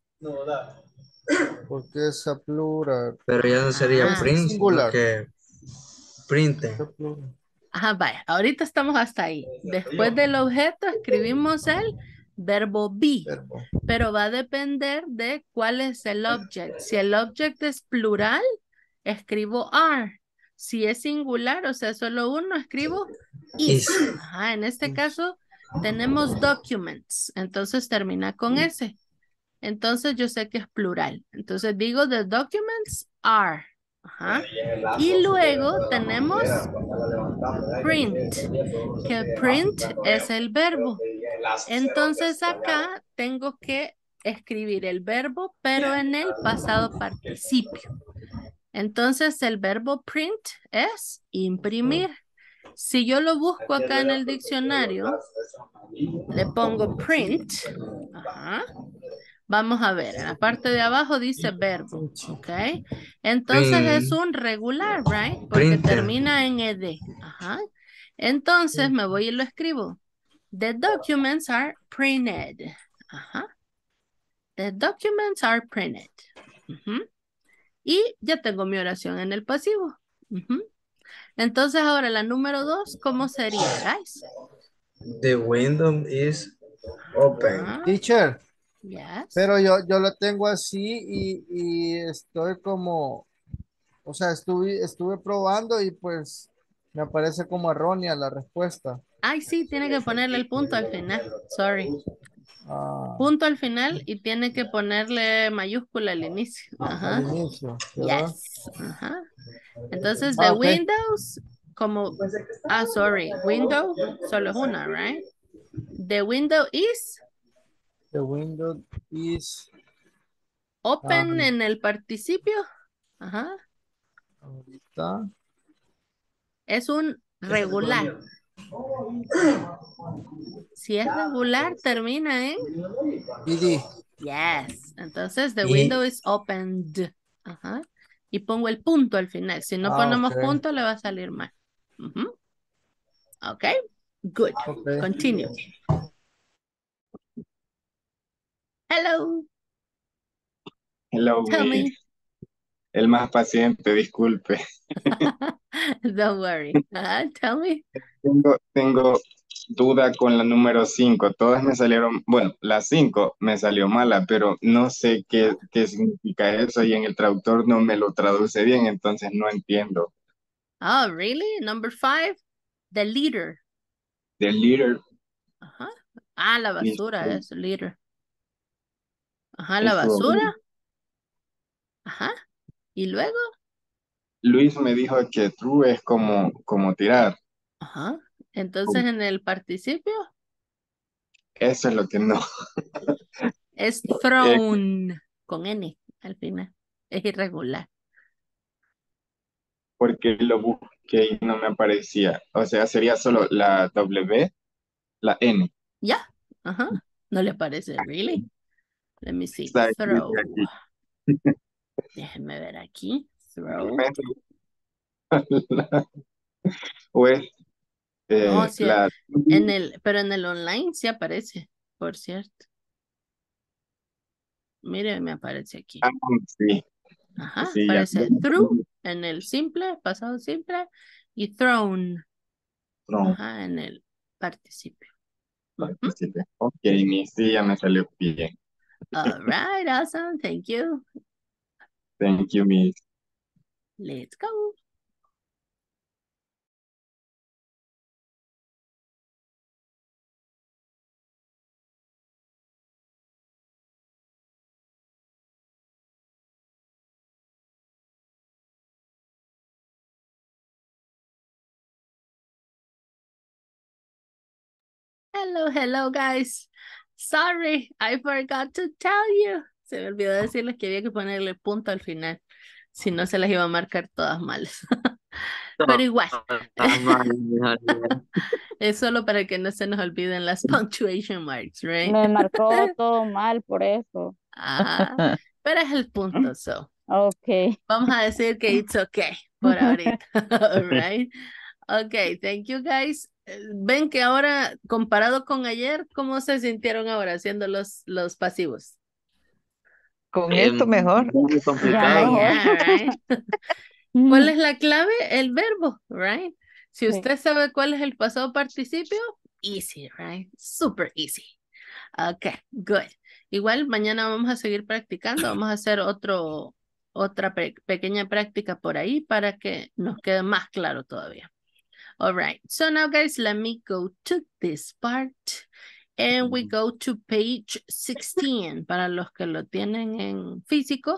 Porque es a plural. Pero ya no sería Ah. print, sino Singular. que printe. Ajá, vaya. Ahorita estamos hasta ahí. Después del objeto escribimos el verbo be. Pero va a depender de cuál es el object. Si el object es plural, escribo are. Si es singular, o sea, solo uno, escribo is. Ajá, en este caso tenemos documents. Entonces termina con S. Entonces yo sé que es plural. Entonces digo the documents are. Ajá. Y luego tenemos print, que print es el verbo. Entonces acá tengo que escribir el verbo, pero en el pasado participio. Entonces el verbo print es imprimir. Si yo lo busco acá en el diccionario, le pongo print. Ajá. Vamos a ver, en la parte de abajo dice verbo, ¿ok? Entonces es un regular, right? Porque termina en ed. Ajá. Entonces me voy y lo escribo. The documents are printed. Ajá. The documents are printed. Ujú. Y ya tengo mi oración en el pasivo. Ujú. Entonces ahora la número 2, ¿cómo sería, guys? The window is open. Ajá. Teacher. Yes. Pero yo lo tengo así y estoy como, o sea, estuve probando y pues me parece como errónea la respuesta. Ay, sí, tiene que ponerle el punto al final. Sorry. Punto al final y tiene que ponerle mayúscula al inicio. Ajá. Al inicio, ¿verdad? Yes. Ajá. Entonces, the Ok. windows, como, sorry, window, solo es una, right? The window is The window is open en el participio. Ajá. ahorita. Es un regular. Si es regular, termina en PD. yes. Entonces, the window is opened. Ajá. Y pongo el punto al final. Si no ponemos Ok. punto, le va a salir mal. Ujú. Ok. Good. Ok. Continue. Hello. Hello, Tell Miss. me. El más paciente, disculpe. Don't worry. Tell me. Tengo duda con la número 5. Todas me salieron, bueno, la 5 me salió mala, pero no sé qué significa eso y en el traductor no me lo traduce bien, entonces no entiendo. Oh, really? Number 5. The leader. The leader Ajá. Ah, la is basura es leader. Ajá, la basura. throwing. Ajá. Y luego. Luis me dijo que true es como tirar. Ajá. Entonces en el participio Eso es lo que no. es Eh, thrown con N al final. Es irregular. porque lo busqué y no me aparecía. O sea, sería solo la W, la N. Ya. Ajá. No le parece, really. Let me see. Está escrito Throw. aquí. Déjenme ver aquí. Throw. O es No, sí, la... pero en el online sí aparece, por cierto. Mire, me aparece aquí. Ah, sí, Ajá, sí, ya. aparece through en el simple, pasado simple, y thrown, No, ajá, en el participio. Ujú. participe. Ok, sí, ya me salió bien. All right, awesome, thank you. Thank you, Miss. Let's go. Hello, guys. Sorry, I forgot to tell you. Se me olvidó decirles que había que ponerle punto al final. Si no, se las iba a marcar todas malas. Pero igual. Es solo para que no se nos olviden las punctuation marks, right? Me marcó todo mal por eso. Ajá. Pero es el punto, so. Ok. Vamos a decir que it's okay por ahorita. All right. Ok, thank you guys. Ven que ahora, comparado con ayer, ¿cómo se sintieron ahora haciendo los pasivos? Con esto mejor. Muy Ya complicado. mejor. Yeah, right. ¿Cuál es la clave? El verbo, right? Si Sí. usted sabe cuál es el pasado participio, easy, right? Super easy. Ok, good. Igual mañana vamos a seguir practicando, vamos a hacer otra pequeña práctica por ahí para que nos quede más claro todavía. All right, so now guys, let me go to this part and we go to page 16 para los que lo tienen en físico.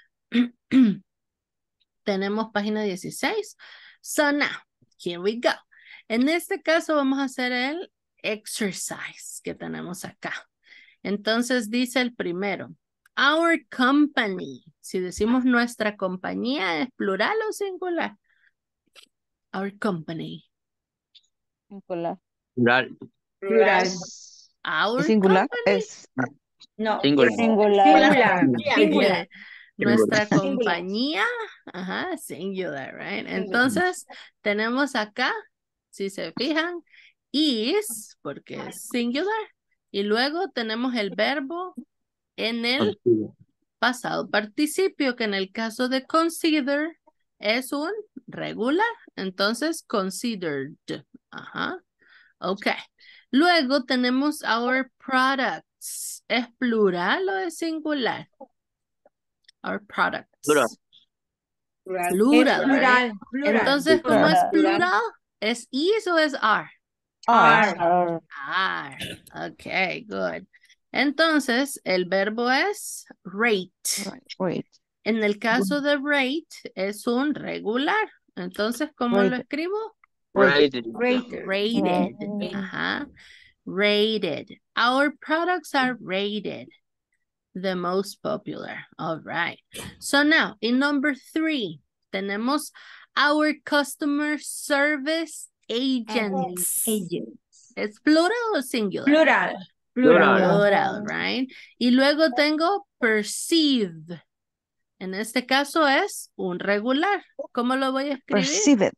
Tenemos página 16. So now, here we go. En este caso vamos a hacer el exercise que tenemos acá. Entonces dice el primero, our company. Si decimos nuestra compañía, ¿es plural o singular? Our company. Singular. Plural. Plural. Our Singular company. es No, Singular. singular. Bien. Singular. Nuestra Singular. compañía, ajá, singular, right? Entonces, tenemos acá, si se fijan, is, porque es singular, y luego tenemos el verbo en el pasado participio, que en el caso de consider es un regular, entonces considered, ajá, ok. Luego tenemos our products, ¿es plural o es singular? Our products. Plural. Plural. Plural, Es plural. right? Plural. Entonces, ¿cómo es Plural. plural? ¿Es is o es are? Are. Are. Are. Okay, good. Entonces, el verbo es rate. Rate. En el caso de rate, es un regular. Entonces, ¿cómo lo escribo? Rated. Rated. Ajá. Rated. Our products are rated the most popular. All right. So now, in number 3, tenemos our customer service agents. ¿Es plural o singular? Plural, right? Y luego tengo perceive. En este caso es un regular. ¿Cómo lo voy a escribir? Perceive.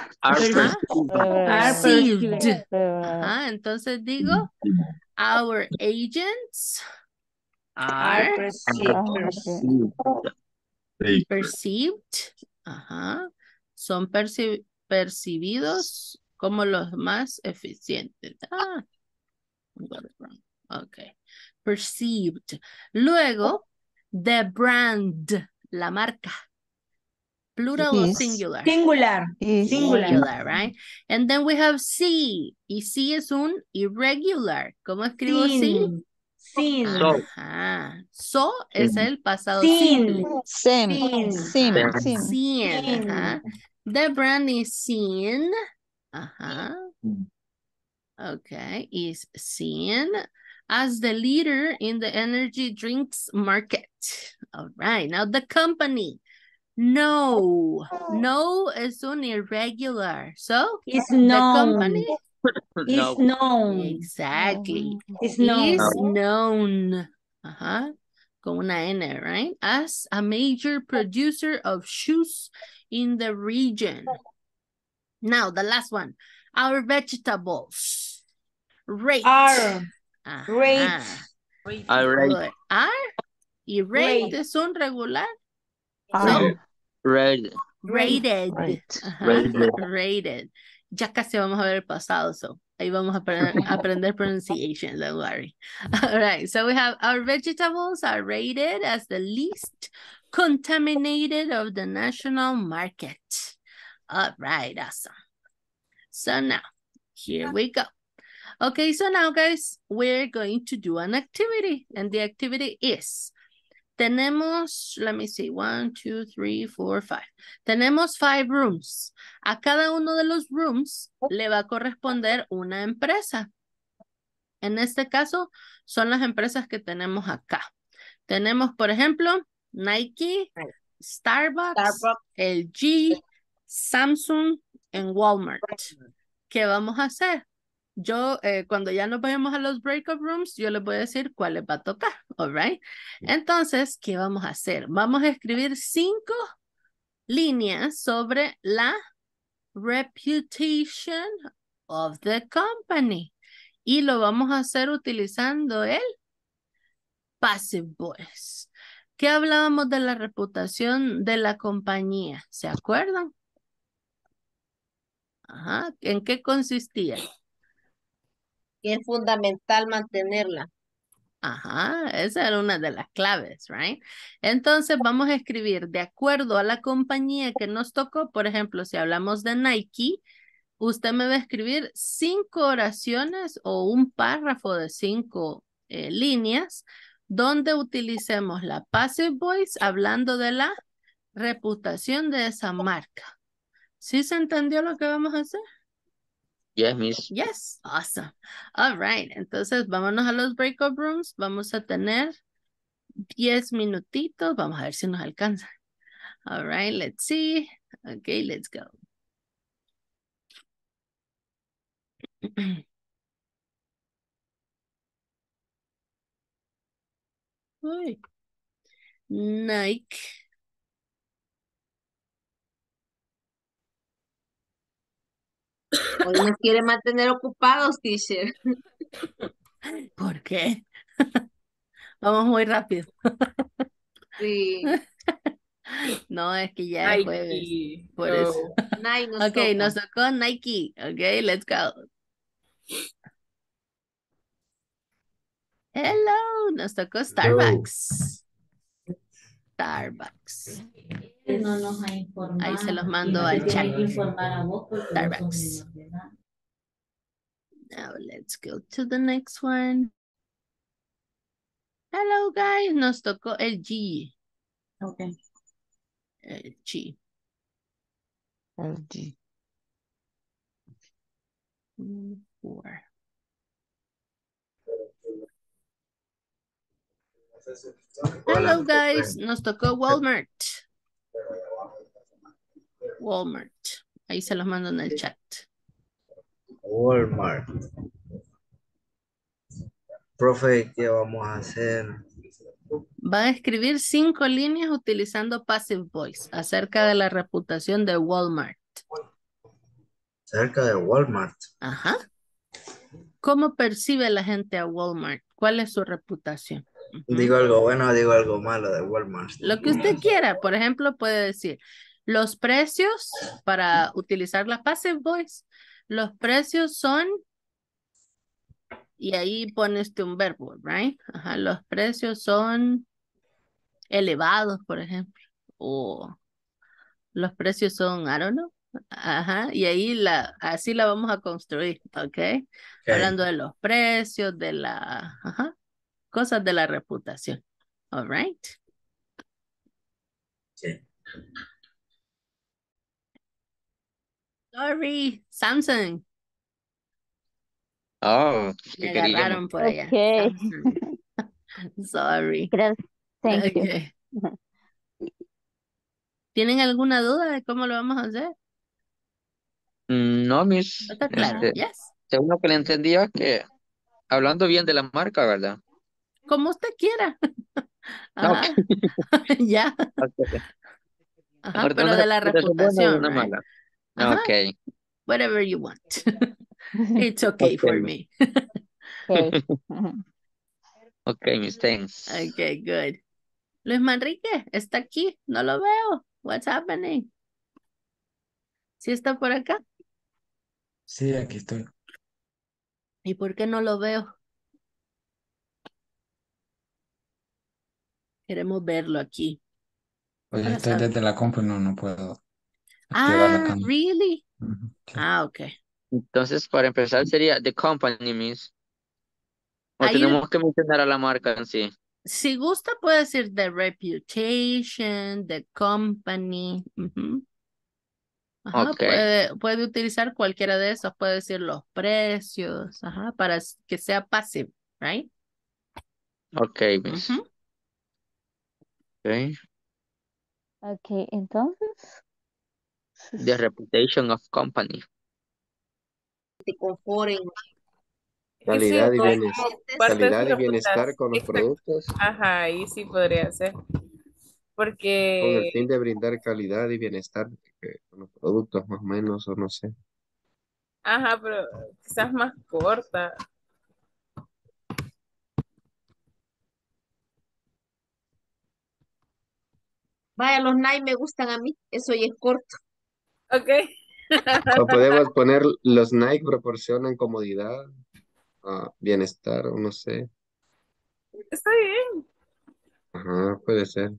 Perceived. Ajá, entonces digo, our agents are perceived. Ajá. Son percibidos como los más eficientes. Okay. Perceived. Luego, the brand, la marca. Plural or singular? Singular, right? And then we have C. Y C es un irregular. ¿Cómo escribo C? Ajá. So es el pasado simple. Seen. Ajá. The brand is seen. Ajá. Okay. Is seen as the leader in the energy drinks market. All right. Now the company. No es un irregular. So, the company Is known. Exactly. Is known. Ajá. Con una N, right? As a major producer of shoes in the region. Now, the last one. Our vegetables. Rate. Are. Ajá. Rate. Are. Y rate es un regular. No. Rated. Ajá. Rated. Ya casi vamos a ver el pasado, so ahí vamos a aprender pronunciation, don't worry. All right, so we have our vegetables are rated as the least contaminated of the national market. All right, awesome. So now, here we go. Okay, so now guys, we're going to do an activity, and the activity is tenemos, let me see, 1, 2, 3, 4, 5. Tenemos 5 rooms. A cada uno de los rooms le va a corresponder una empresa. En este caso, son las empresas que tenemos acá. Tenemos, por ejemplo, Nike, Starbucks, LG, Samsung y Walmart. ¿Qué vamos a hacer? Yo, cuando ya nos vayamos a los breakout rooms, yo les voy a decir cuál les va a tocar, all right? Entonces, ¿qué vamos a hacer? Vamos a escribir 5 líneas sobre la reputation of the company. Y lo vamos a hacer utilizando el passive voice. ¿Qué hablábamos de la reputación de la compañía? ¿Se acuerdan? Ajá. ¿En qué consistía? Es fundamental mantenerla. Ajá, esa era una de las claves, right? Entonces vamos a escribir de acuerdo a la compañía que nos tocó. Por ejemplo, si hablamos de Nike, usted me va a escribir 5 oraciones o un párrafo de 5 líneas donde utilicemos la passive voice hablando de la reputación de esa marca. ¿Sí se entendió lo que vamos a hacer? Yes, miss. Yes, awesome. All right, entonces vámonos a los breakout rooms. Vamos a tener 10 minutitos. Vamos a ver si nos alcanza. All right, let's see. Okay, let's go. Uy. Nike. Hoy nos quiere mantener ocupados, teacher. ¿Por qué? Vamos muy rápido. Sí. No, es que ya es jueves. Por eso. Nike nos Okay, toca. nos tocó Nike. Okay, let's go. Hello, nos tocó Starbucks. Starbucks. No nos ha informado. Ahí se los mando al chat. Starbucks. ¿verdad? Now let's go to the next one. Hello, guys. Nos tocó el G. Okay. El G. LG. 4. Hello, guys. Nos tocó Walmart. Walmart. Ahí se los mando en el chat. Walmart. Profe, ¿qué vamos a hacer? Van a escribir 5 líneas utilizando passive voice acerca de la reputación de Walmart. Cerca de Walmart. Ajá. ¿Cómo percibe la gente a Walmart? ¿Cuál es su reputación? Digo algo bueno, digo algo malo de Walmart. Lo que usted quiera. Por ejemplo, puede decir los precios para utilizar la passive voice. Los precios son, y ahí pones un verbo, right? Ajá, los precios son elevados, por ejemplo. O los precios son, I don't know. Ajá, y ahí así la vamos a construir, ¿ok? Hablando de los precios, de cosas de la reputación. All right. Sí. Sorry, Samsung. Oh, Me ¿qué queríamos? agarraron por allá. Okay. Samsung. Sorry. Gracias. Thank you. Okay. ¿Tienen alguna duda de cómo lo vamos a hacer? No, Miss. ¿Está claro? Yes. Según lo que le entendía, que hablando bien de la marca, ¿verdad? Como usted quiera. Ah, Ajá. ok. Ya. Ok. Ajá, pero de la reputación buena o reputación, una right? mala. Ajá. Ok. Whatever you want. It's okay for Ok. me. Okay. Ok, Miss, thanks. Okay, good. Luis Manrique, está aquí. No lo veo. What's happening? ¿Sí está por acá? Sí, aquí estoy. ¿Y por qué no lo veo? Queremos verlo aquí. Hoy Para estoy saber. desde la compu y no puedo activar la cámara. Really? Ujú, sí. Ok. Entonces, para empezar, sería The Company, Miss. O Ahí, tenemos que mencionar a la marca en sí. si gusta, puede decir the reputation, the company. Ujú. Ajá, Ok. puede utilizar cualquiera de esos, puede decir los precios, ajá, para que sea passive, right? Ok, Miss. Ujú. Ok. Okay, entonces. The Reputation of Company. Te conforen. Y sí, Calidad y como bienestar, parte de su calidad y bienestar reputación. con los Exacto. productos, Ajá, y sí podría ser. con el Porque, fin de brindar calidad y bienestar con los productos más o menos, o no sé. ajá, pero quizás más corta. Vaya, los Nike me gustan a mí. Eso ya es corto. Ok. O podemos poner los Nike proporcionan comodidad, bienestar, o no sé. Está bien. Ajá, puede ser.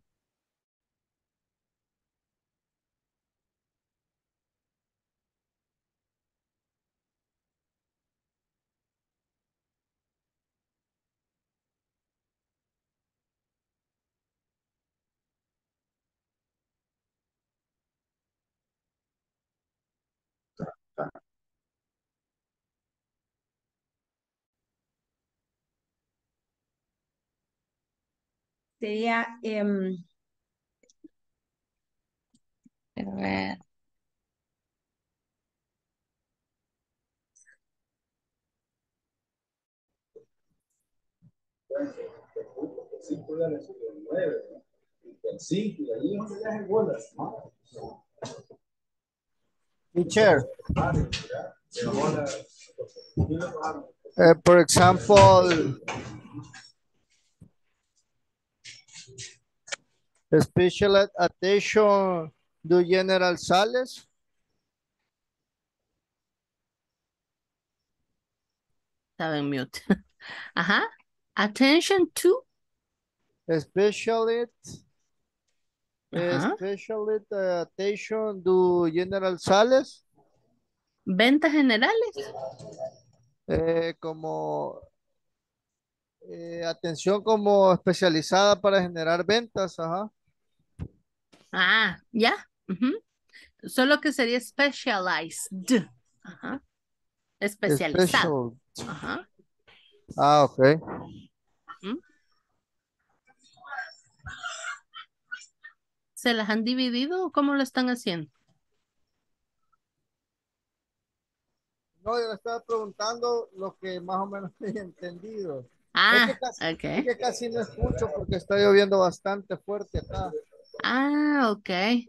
Sería, A ver. Teacher, for example, special attention to General Sales. Estaba en mute. Ajá. Attention to. Especially, Ajá. especially attention to General Sales. Ventas generales. Como Atención como especializada para generar ventas, ajá. Ah, ya. Ujú. Solo que sería specialized. Ajá. Especializado. Special. Ajá. Ah, ok. ¿Mm? ¿Se las han dividido o cómo lo están haciendo? No, yo le estaba preguntando lo que más o menos he entendido. Ah, Es ok. que casi no escucho porque está lloviendo bastante fuerte acá. Ah, ok.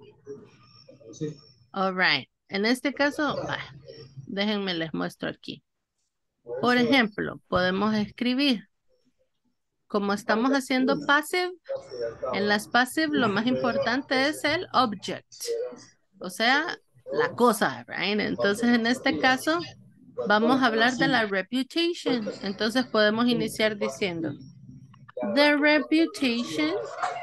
All right. En este caso, déjenme les muestro aquí. Por ejemplo, podemos escribir, como estamos haciendo passive, en las passive lo más importante es el object, o sea, la cosa, right? Entonces, en este caso, vamos a hablar de la reputation. Entonces, podemos iniciar diciendo, the reputation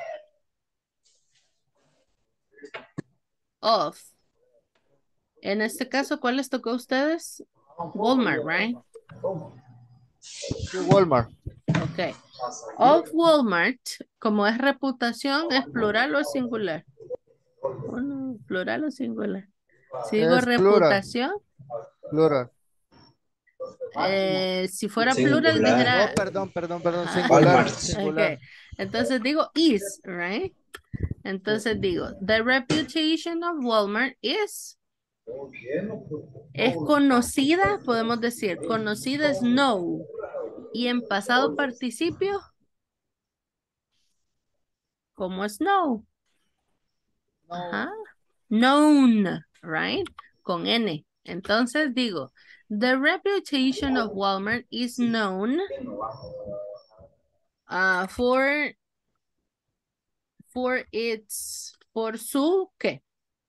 of. En este caso, ¿cuál les tocó a ustedes? Walmart, right? Sí, Walmart. Ok. Of Walmart, como es reputación, ¿es plural o singular? Bueno, plural o singular. Si digo Es plural. reputación, Plural. si fuera plural Singular. Oh, dijera, perdón, ajá, singular, Walmart. singular. ok. Entonces digo is, right? Entonces digo, the reputation of Walmart es conocida, podemos decir, conocida es no. Y en pasado participio, ¿cómo es no? Ajá. Known, right? Con N. Entonces digo, the reputation of Walmart is known por su, ¿qué?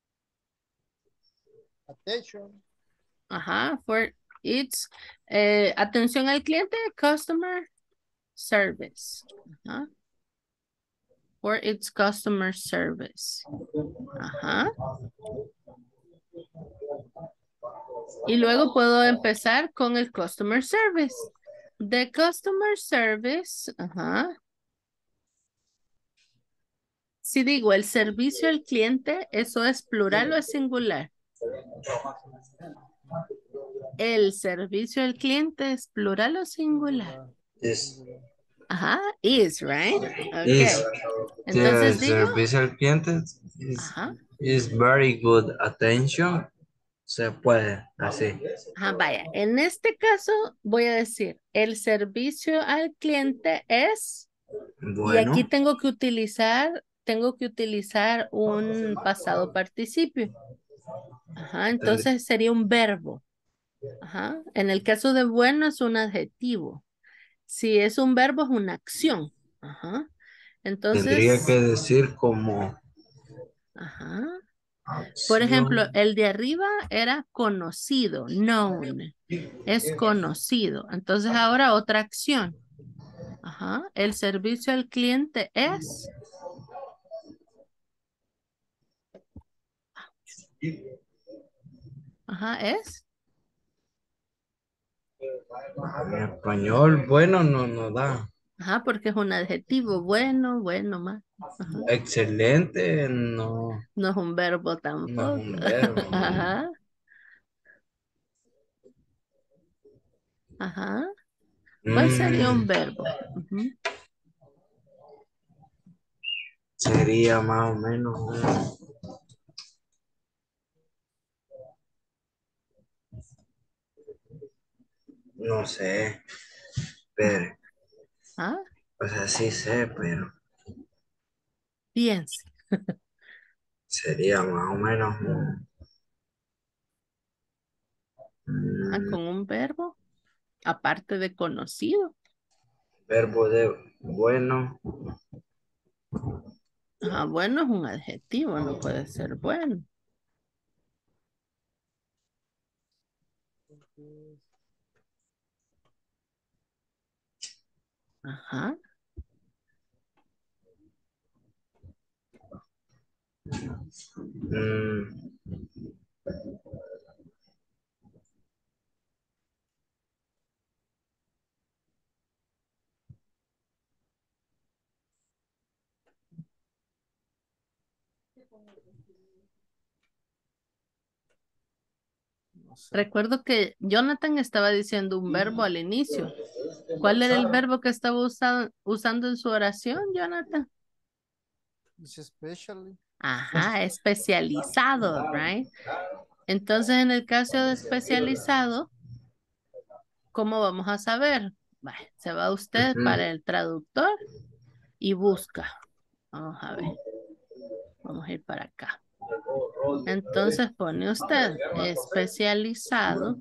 Attention. Ajá, for its, atención al cliente, customer service. Ajá. For its customer service. Ajá. Y luego puedo empezar con el customer service. The customer service, ajá. Si digo el servicio al cliente, ¿eso es plural o es singular? El servicio al cliente es plural o singular. Is. Ajá, is, right? Is. Ok. The Entonces digo, servicio al cliente ajá, is very good attention. Se puede, así. ajá, vaya. En este caso voy a decir, el servicio al cliente es, y aquí Bueno, tengo que utilizar un pasado participio. Ajá, ten- entonces sería un verbo. Ajá. En el caso de bueno es un adjetivo. Si es un verbo es una acción. Ajá. tendría que Entonces, decir como ajá. Por ejemplo, acción. el de arriba era conocido, known. Es conocido. Entonces ahora otra acción. Ajá. El servicio al cliente es. Ajá, es. En español, bueno, no da. Ajá, porque es un adjetivo. Bueno, bueno, más. Ajá. Excelente, no, No es un verbo no es tampoco. un verbo. Ajá. Ajá. ¿Cuál sería un Mm, verbo? Ujú. sería más o menos, no sé, pero, Ah, o sea, sí sé, pero piense. sería más o menos Ah, un con un verbo, aparte de conocido. verbo de bueno, Ah, bueno es un adjetivo, no puede ser bueno. Ajá. mm, No sé. Recuerdo que Jonathan estaba diciendo un verbo al inicio. ¿Cuál era el verbo que estaba usando en su oración, Jonathan? Dice especially. Ajá, especializado, right? Entonces, en el caso de especializado, ¿cómo vamos a saber? Vaya, se va usted para el traductor y busca. Vamos a ver. Vamos a ir para acá. Entonces pone usted especializado.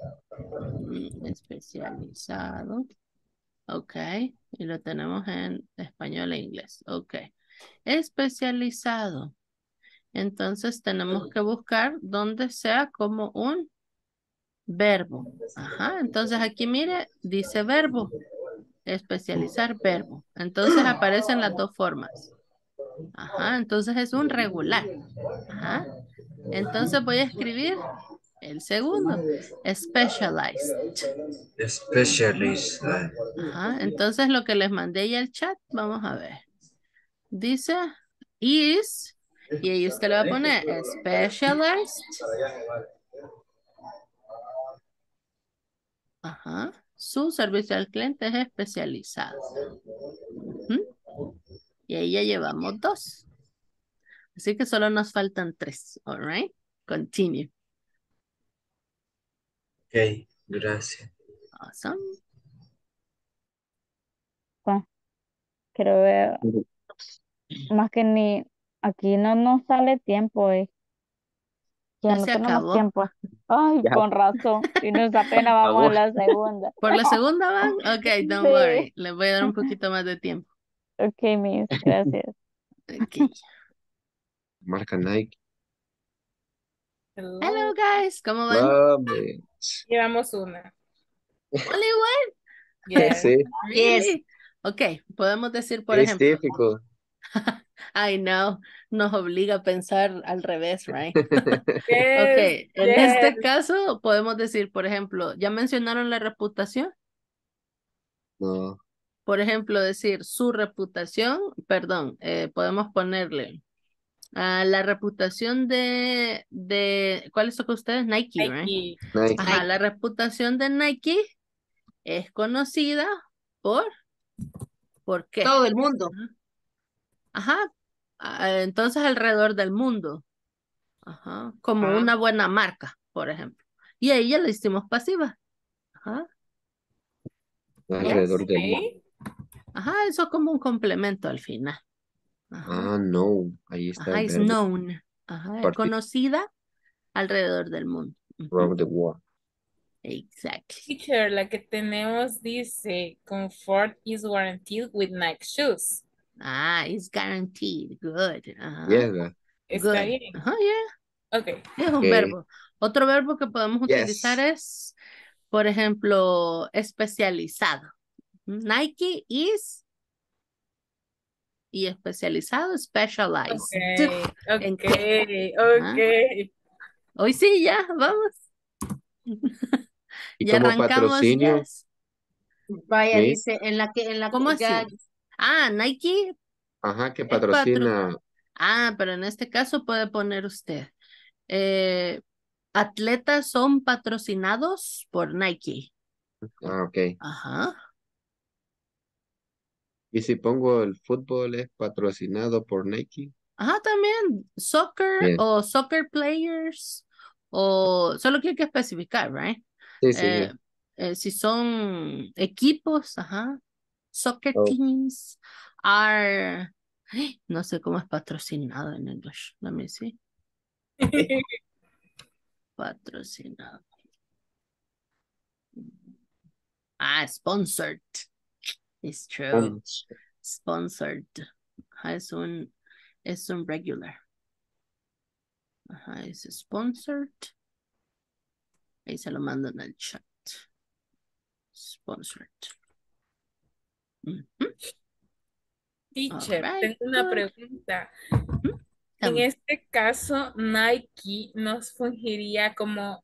Especializado. Ok. Y lo tenemos en español e inglés. Ok. Especializado. Entonces tenemos que buscar donde sea como un verbo. Ajá. Entonces aquí mire, dice verbo. Especializar verbo. Entonces aparecen las dos formas. Ajá. Entonces es un regular. Ajá. Entonces voy a escribir el segundo. Specialized. Specialist. Ajá. Entonces lo que les mandé ya al chat, vamos a ver. Dice is, y ahí usted le va a poner specialized. Ajá. Su servicio al cliente es especializado. Ujú. Y ahí ya llevamos 2. Así que solo nos faltan 3. All right. Continue. Ok, gracias. Awesome. Quiero ver, más que ni, aquí no nos sale tiempo, ya Ya no se tenemos acabó. tiempo. Ay, Ya con razón, y nos apenas vamos a acabó. la segunda. ¿Por la segunda van? Ok, don't Sí, worry. Les voy a dar un poquito más de tiempo. ok, Miss, gracias. Ok. Marca Nike. Hello, guys. ¿Cómo van? Love it. Llevamos una. Only one? Yes. Sí, Really? Ok, podemos decir, por it's ejemplo, difficult. I know, nos obliga a pensar al revés, right? Ok, Yes, en yes. este caso podemos decir, por ejemplo, ¿ya mencionaron la reputación? No. Por ejemplo, decir su reputación, perdón, podemos ponerle la reputación ¿cuál es lo que ustedes? Nike, right? Nike. Nike. Ajá, la reputación de Nike es conocida ¿por qué? Todo el mundo. Ajá, entonces alrededor del mundo. Ajá, como una buena marca, por ejemplo. Y ahí ya la hicimos pasiva. Ajá, Alrededor yes. del mundo. Okay. Ajá, eso como un complemento al final. Ajá, Ah, no. Ahí está ajá, el is verbo. known. Ajá, es Partir conocida alrededor del mundo. Ujú, around the world. exactly. Teacher, la que tenemos dice, comfort is guaranteed with Nike shoes. Ah, it's guaranteed. Good. Ajá, Yes, ¿verdad? ¿Está good. bien? Ajá, yeah. Ok. Es un Okay. verbo. Otro verbo que podemos utilizar Yes. es, por ejemplo, especializado. Nike is y especializado, specialized. Ok, ¿En qué? ok, Ajá. ok. Hoy sí, ya, vamos. Y Ya como arrancamos, patrocinio, yes. Vaya, ¿sí? dice, ¿Cómo ya, así? Ah, Nike Ajá, que es patro. patrocina. Ah, pero en este caso puede poner usted. Atletas son patrocinados por Nike. Ah, ok. Ajá. Y si pongo el fútbol es patrocinado por Nike. Ajá, también soccer Bien. o soccer players o solo que hay que especificar, right? Sí, sí, Eh, sí. si son equipos, ajá. Soccer Oh, teams are, no sé cómo es patrocinado en inglés. Let me see. Patrocinado. Ah, sponsored. It's true. Sponsored. Ajá, es un regular. Ajá, es sponsored. Ahí se lo mando en el chat. Sponsored. Teacher, Alright, tengo una good. pregunta. Tell En me. este caso, Nike nos fungiría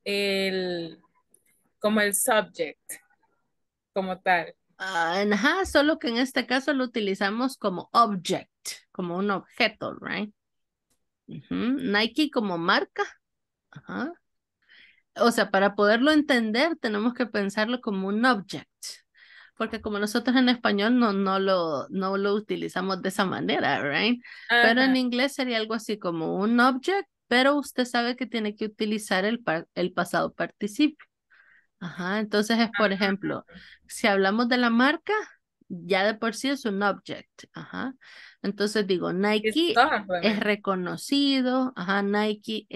como el subject, como tal. Ajá, solo que en este caso lo utilizamos como object, como un objeto, right? Nike como marca. Ajá. O sea, para poderlo entender, tenemos que pensarlo como un object. Porque como nosotros en español no lo utilizamos de esa manera, right? Pero en Ajá. inglés sería algo así como un object, pero usted sabe que tiene que utilizar el pasado participio. Ajá, entonces es, por ejemplo, si hablamos de la marca, ya de por sí es un object. Ajá. Entonces digo, Nike es reconocido. Ajá, Nike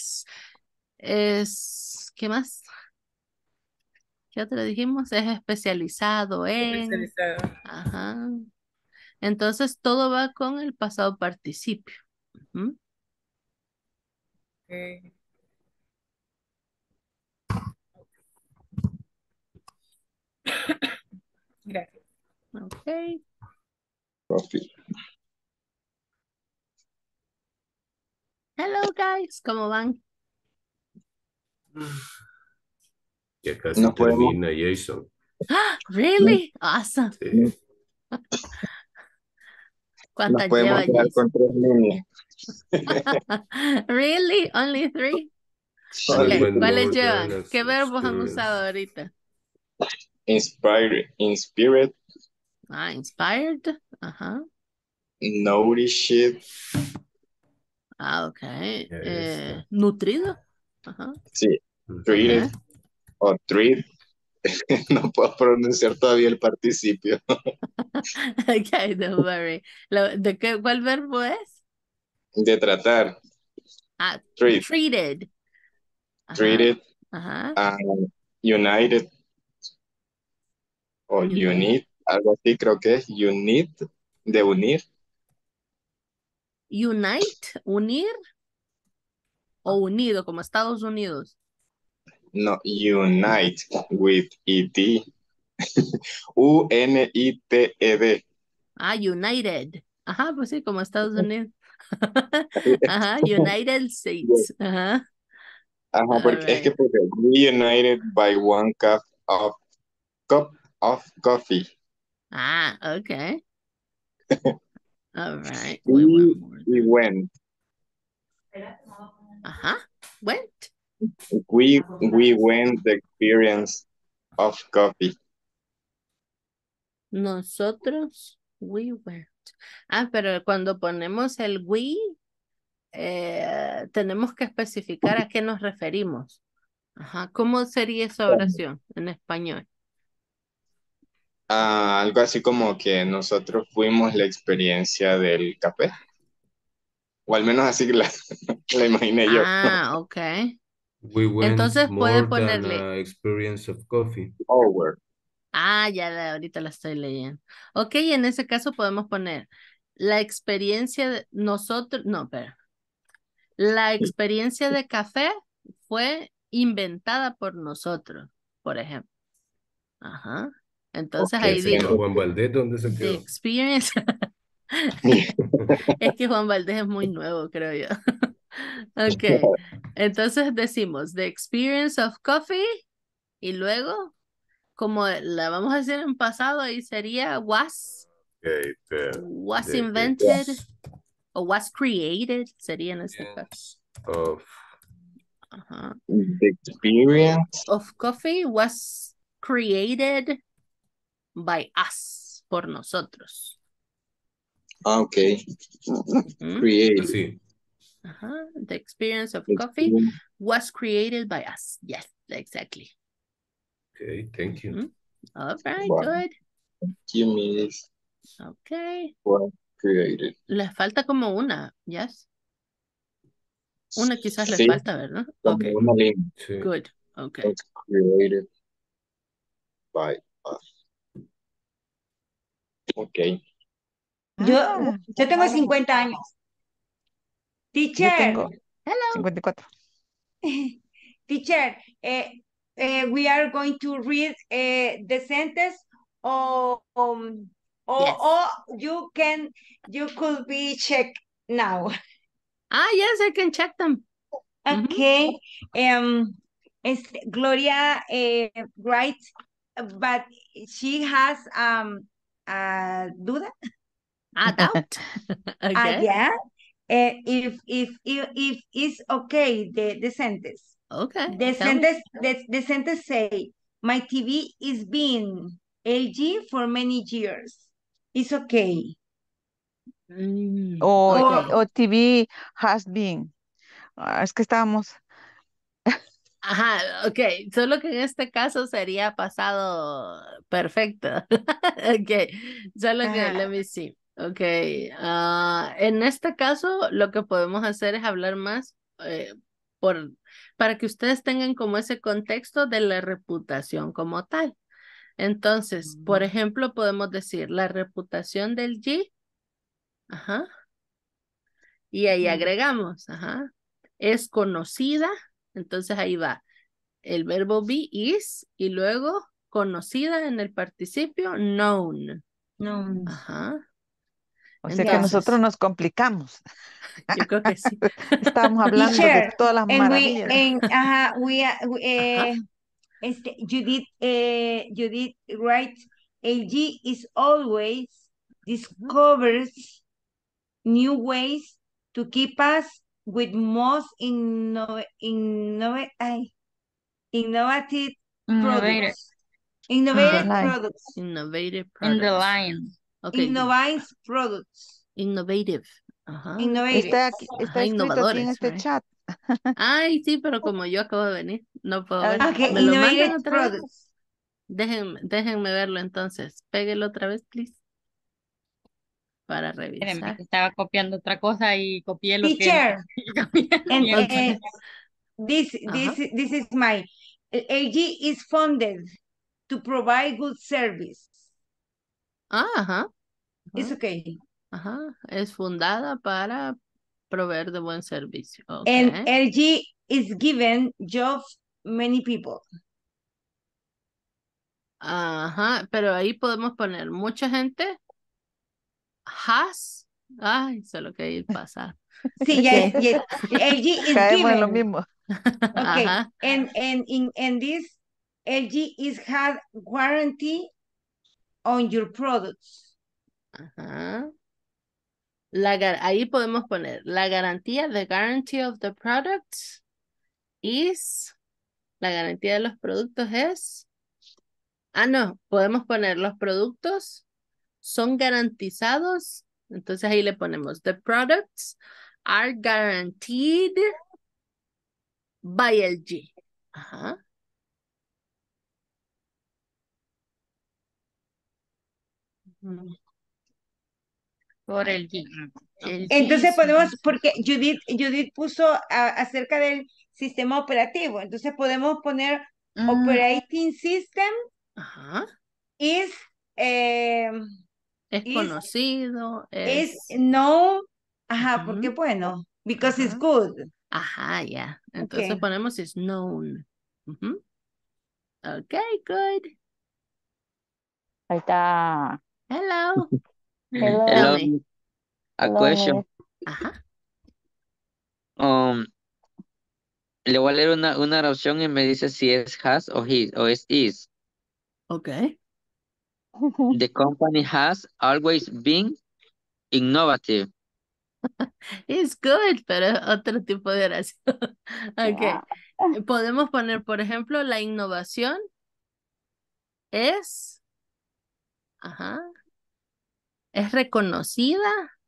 ¿qué más? ¿Qué otro dijimos? Es especializado en. Especializado. Ajá. Entonces todo va con el pasado participio. Ujú. Okay. Gracias. Ok. Coffee. Hello guys, ¿cómo van? Ya casi No podemos. termina, Jason. Really? Awesome. Sí. Nos ¿Cuántas podemos lleva quedar Jason? con 3 líneas. Really? Only 3? Muy Ok, buen ¿cuáles mood llevan? and ¿Qué verbos han usado experience. ahorita? Inspired, Inspired. Ajá. nourished, Ok. Está. Nutrido. Ajá. sí, treated Ok. o treat. No puedo pronunciar todavía el participio. Ok, don't worry. ¿Cuál verbo es? De tratar. Treat, Treated. Ajá. treated, Ajá. united o Unite. unit, algo así creo que es. Unit, de unir. Unite, unir o unido, como Estados Unidos. No, unite with ED. UNITED. United. Ajá, pues sí, como Estados Unidos. Ajá, United States. Ajá. Ajá, All porque es que right. we united by one cup of coffee. Okay. All right. We went. Ajá. Went. We went the experience of coffee. Nosotros, we went. Pero cuando ponemos el we, tenemos que especificar a qué nos referimos. Ajá. ¿Cómo sería esa oración en español? Algo así como que nosotros fuimos la experiencia del café. O al menos así la imaginé yo. Ok. We went Entonces puede more than ponerle. a experience of coffee. Over. Ahorita la estoy leyendo. Ok, en ese caso podemos poner la experiencia de nosotros, no, pero la experiencia de café fue inventada por nosotros, por ejemplo. Ajá. Entonces Ok, ahí El señor digo, Juan Valdés, ¿dónde se the quedó? experience. Es que Juan Valdés es muy nuevo, creo yo. Ok, entonces decimos the experience of coffee y luego, como la vamos a hacer en pasado, ahí sería was invented o was created, sería en este caso. Ajá. The experience Of coffee was created by us, por nosotros. Ok. Create. Sí. Ajá. The experience of coffee was created by us. Yes, exactly. Okay, thank you. All right, Wow. good. Give me this. Okay. Was created. Les falta como una, yes. Una quizás les Sí, falta, ¿verdad? como Okay. una línea. Sí. Good. Okay. Was created by us. Ok. Yo tengo 50 años. Yo Teacher. tengo Hello. 54. Teacher, we are going to read the sentence or you could be checked now. Yes, I can check them. Okay. Gloria writes, but she has a duda. Doubt. Okay. Yeah. if it's okay, the sentence. Okay. The sentence say, my TV is been LG for many years. It's okay. O TV has been. Es que estábamos. Ajá, ok. Solo que en este caso sería pasado perfecto. Ok. Solo que, let me see. Ok. En este caso, lo que podemos hacer es hablar más para que ustedes tengan como ese contexto de la reputación como tal. Entonces, por ejemplo, podemos decir la reputación del G. Ajá. Y ahí agregamos, ajá. Es conocida. Entonces ahí va el verbo be is y luego conocida en el participio known. Known. Ajá. O sea que nosotros nos complicamos. Yo creo que sí. Estábamos hablando de todas las maravillas. Judith writes, LG is always discovers new ways to keep us with most innovative products. Innovative products. Innovative products. In the line. Okay. Innovative products. Innovative. Ajá. Innovative. Está escrito aquí en este chat. Ay, sí, pero como yo acabo de venir, no puedo ver. Okay, ¿Me lo mandan innovative otra vez? products. Déjenme verlo entonces. Péguelo otra vez, please. Para Espérenme, revisar. que estaba copiando otra cosa y copié lo Teacher, que... this is my LG is funded to provide good service. Ajá. It's okay. Ajá. Es fundada para proveer de buen servicio. And Okay. LG is given jobs many people. Ajá, pero ahí podemos poner mucha gente has. Ay, solo que ahí pasa. Sí, ya, LG is Caemos en lo given. mismo. Okay, Ajá. and in this, LG is had warranty on your products. Ajá. Ahí podemos poner la garantía, the guarantee of the products is, la garantía de los productos es, no, podemos poner los productos son garantizados, entonces ahí le ponemos the products are guaranteed by LG. Ajá. Por el G. Entonces podemos, porque Judith puso acerca del sistema operativo, entonces podemos poner operating system is es conocido, is known, porque bueno, because it's good. Ajá, ya. Entonces Okay. ponemos is known. Okay, good. Ahí está. Hello. Hello. Tell me. A Hello, question. Miss. Ajá. Le voy a leer una oración y me dice si es has o his o es is. Okay. The company has always been innovative. It's good, pero es otro tipo de oración. Okay. Podemos poner, por ejemplo, la innovación es, es reconocida.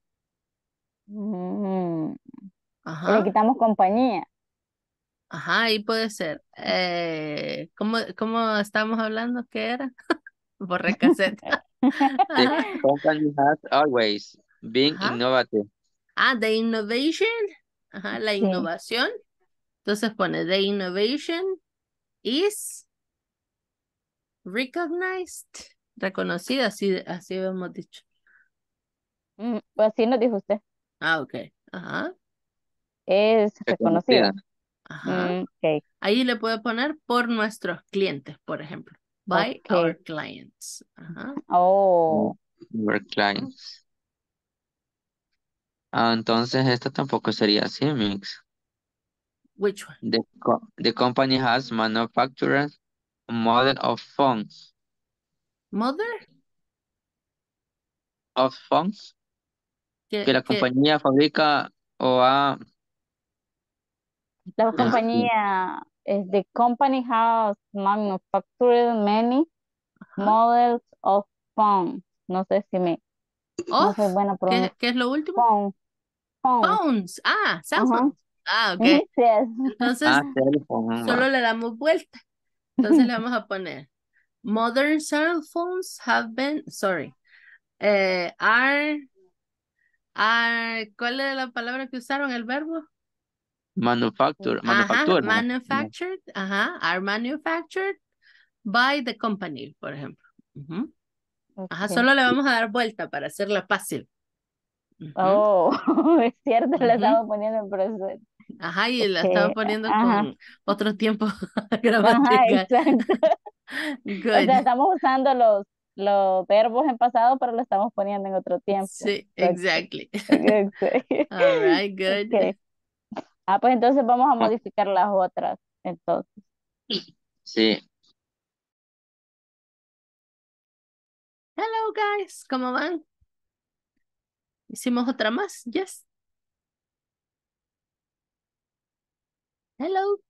Le quitamos compañía. Ajá, ahí puede ser. ¿Cómo estábamos hablando? ¿Qué era? Borré cassette. The company has always been innovative. The innovation. Ajá, la innovación. Entonces pone the innovation is recognized. Reconocida, así hemos dicho. Pues así nos dijo usted. Ok. Ajá. Es reconocida. Ajá. Okay. Ahí le puede poner por nuestros clientes, por ejemplo. By our clients. Ajá. Oh. Our clients. Entonces esto tampoco sería así, Mix. Which one? The company has manufactured a model of phones. Mother? Of phones. Que la compañía fabrica O a, La sí. compañía, the company has manufactured many Ajá. models of phone. No sé si me, no soy Of, buena ¿qué es lo último? phone, phone. Phones. Ah, cell Ajá. phones. Ah, ok. Yes. Entonces, Cell phone, solo le damos vuelta. Entonces le vamos a poner modern cell phones have been, sorry, ¿cuál es la palabra que usaron, el verbo? manufacture, Ajá, manufactura. manufactured, ajá, are manufactured by the company, por ejemplo. Ujú. Ajá, Okay. solo le vamos a dar vuelta para hacerla fácil. Ujú, Oh, es cierto, le ujú. estamos poniendo en presente. Ajá, y la estaba Okay. poniendo Ajá. con otro tiempo Ajá, gramatical. exacto. O Good. sea, estamos usando los verbos en pasado, pero lo estamos poniendo en otro tiempo. Sí, Exacto. exactly. Exacto. All right, good. Okay. Ah, pues entonces vamos a modificar las otras. Entonces, Sí. Hello, guys. ¿Cómo van? Hicimos otra más. Yes. Hello.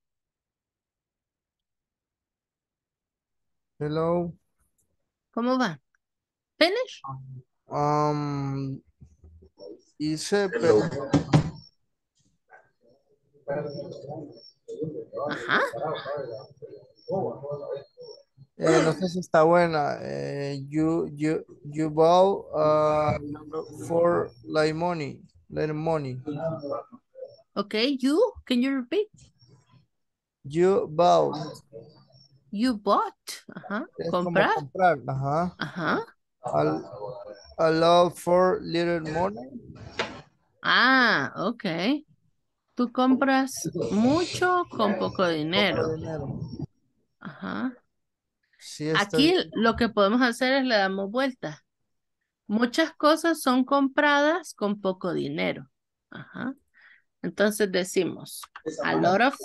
Hello. ¿Cómo va? Finish? Hice, pero Ajá. no sé si está buena. You bow for like money. Like money. Okay, can you repeat? You bow. You bought. Ajá. Es como Comprar. comprar. Ajá. Ajá. A lot for little money. Ah, ok. Tú compras mucho con poco Poco dinero. dinero. Ajá. Sí, estoy. Aquí lo que podemos hacer es le damos vuelta. Muchas cosas son compradas con poco dinero. Ajá. Entonces decimos, a lot of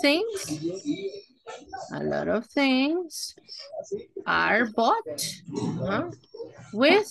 things are bought with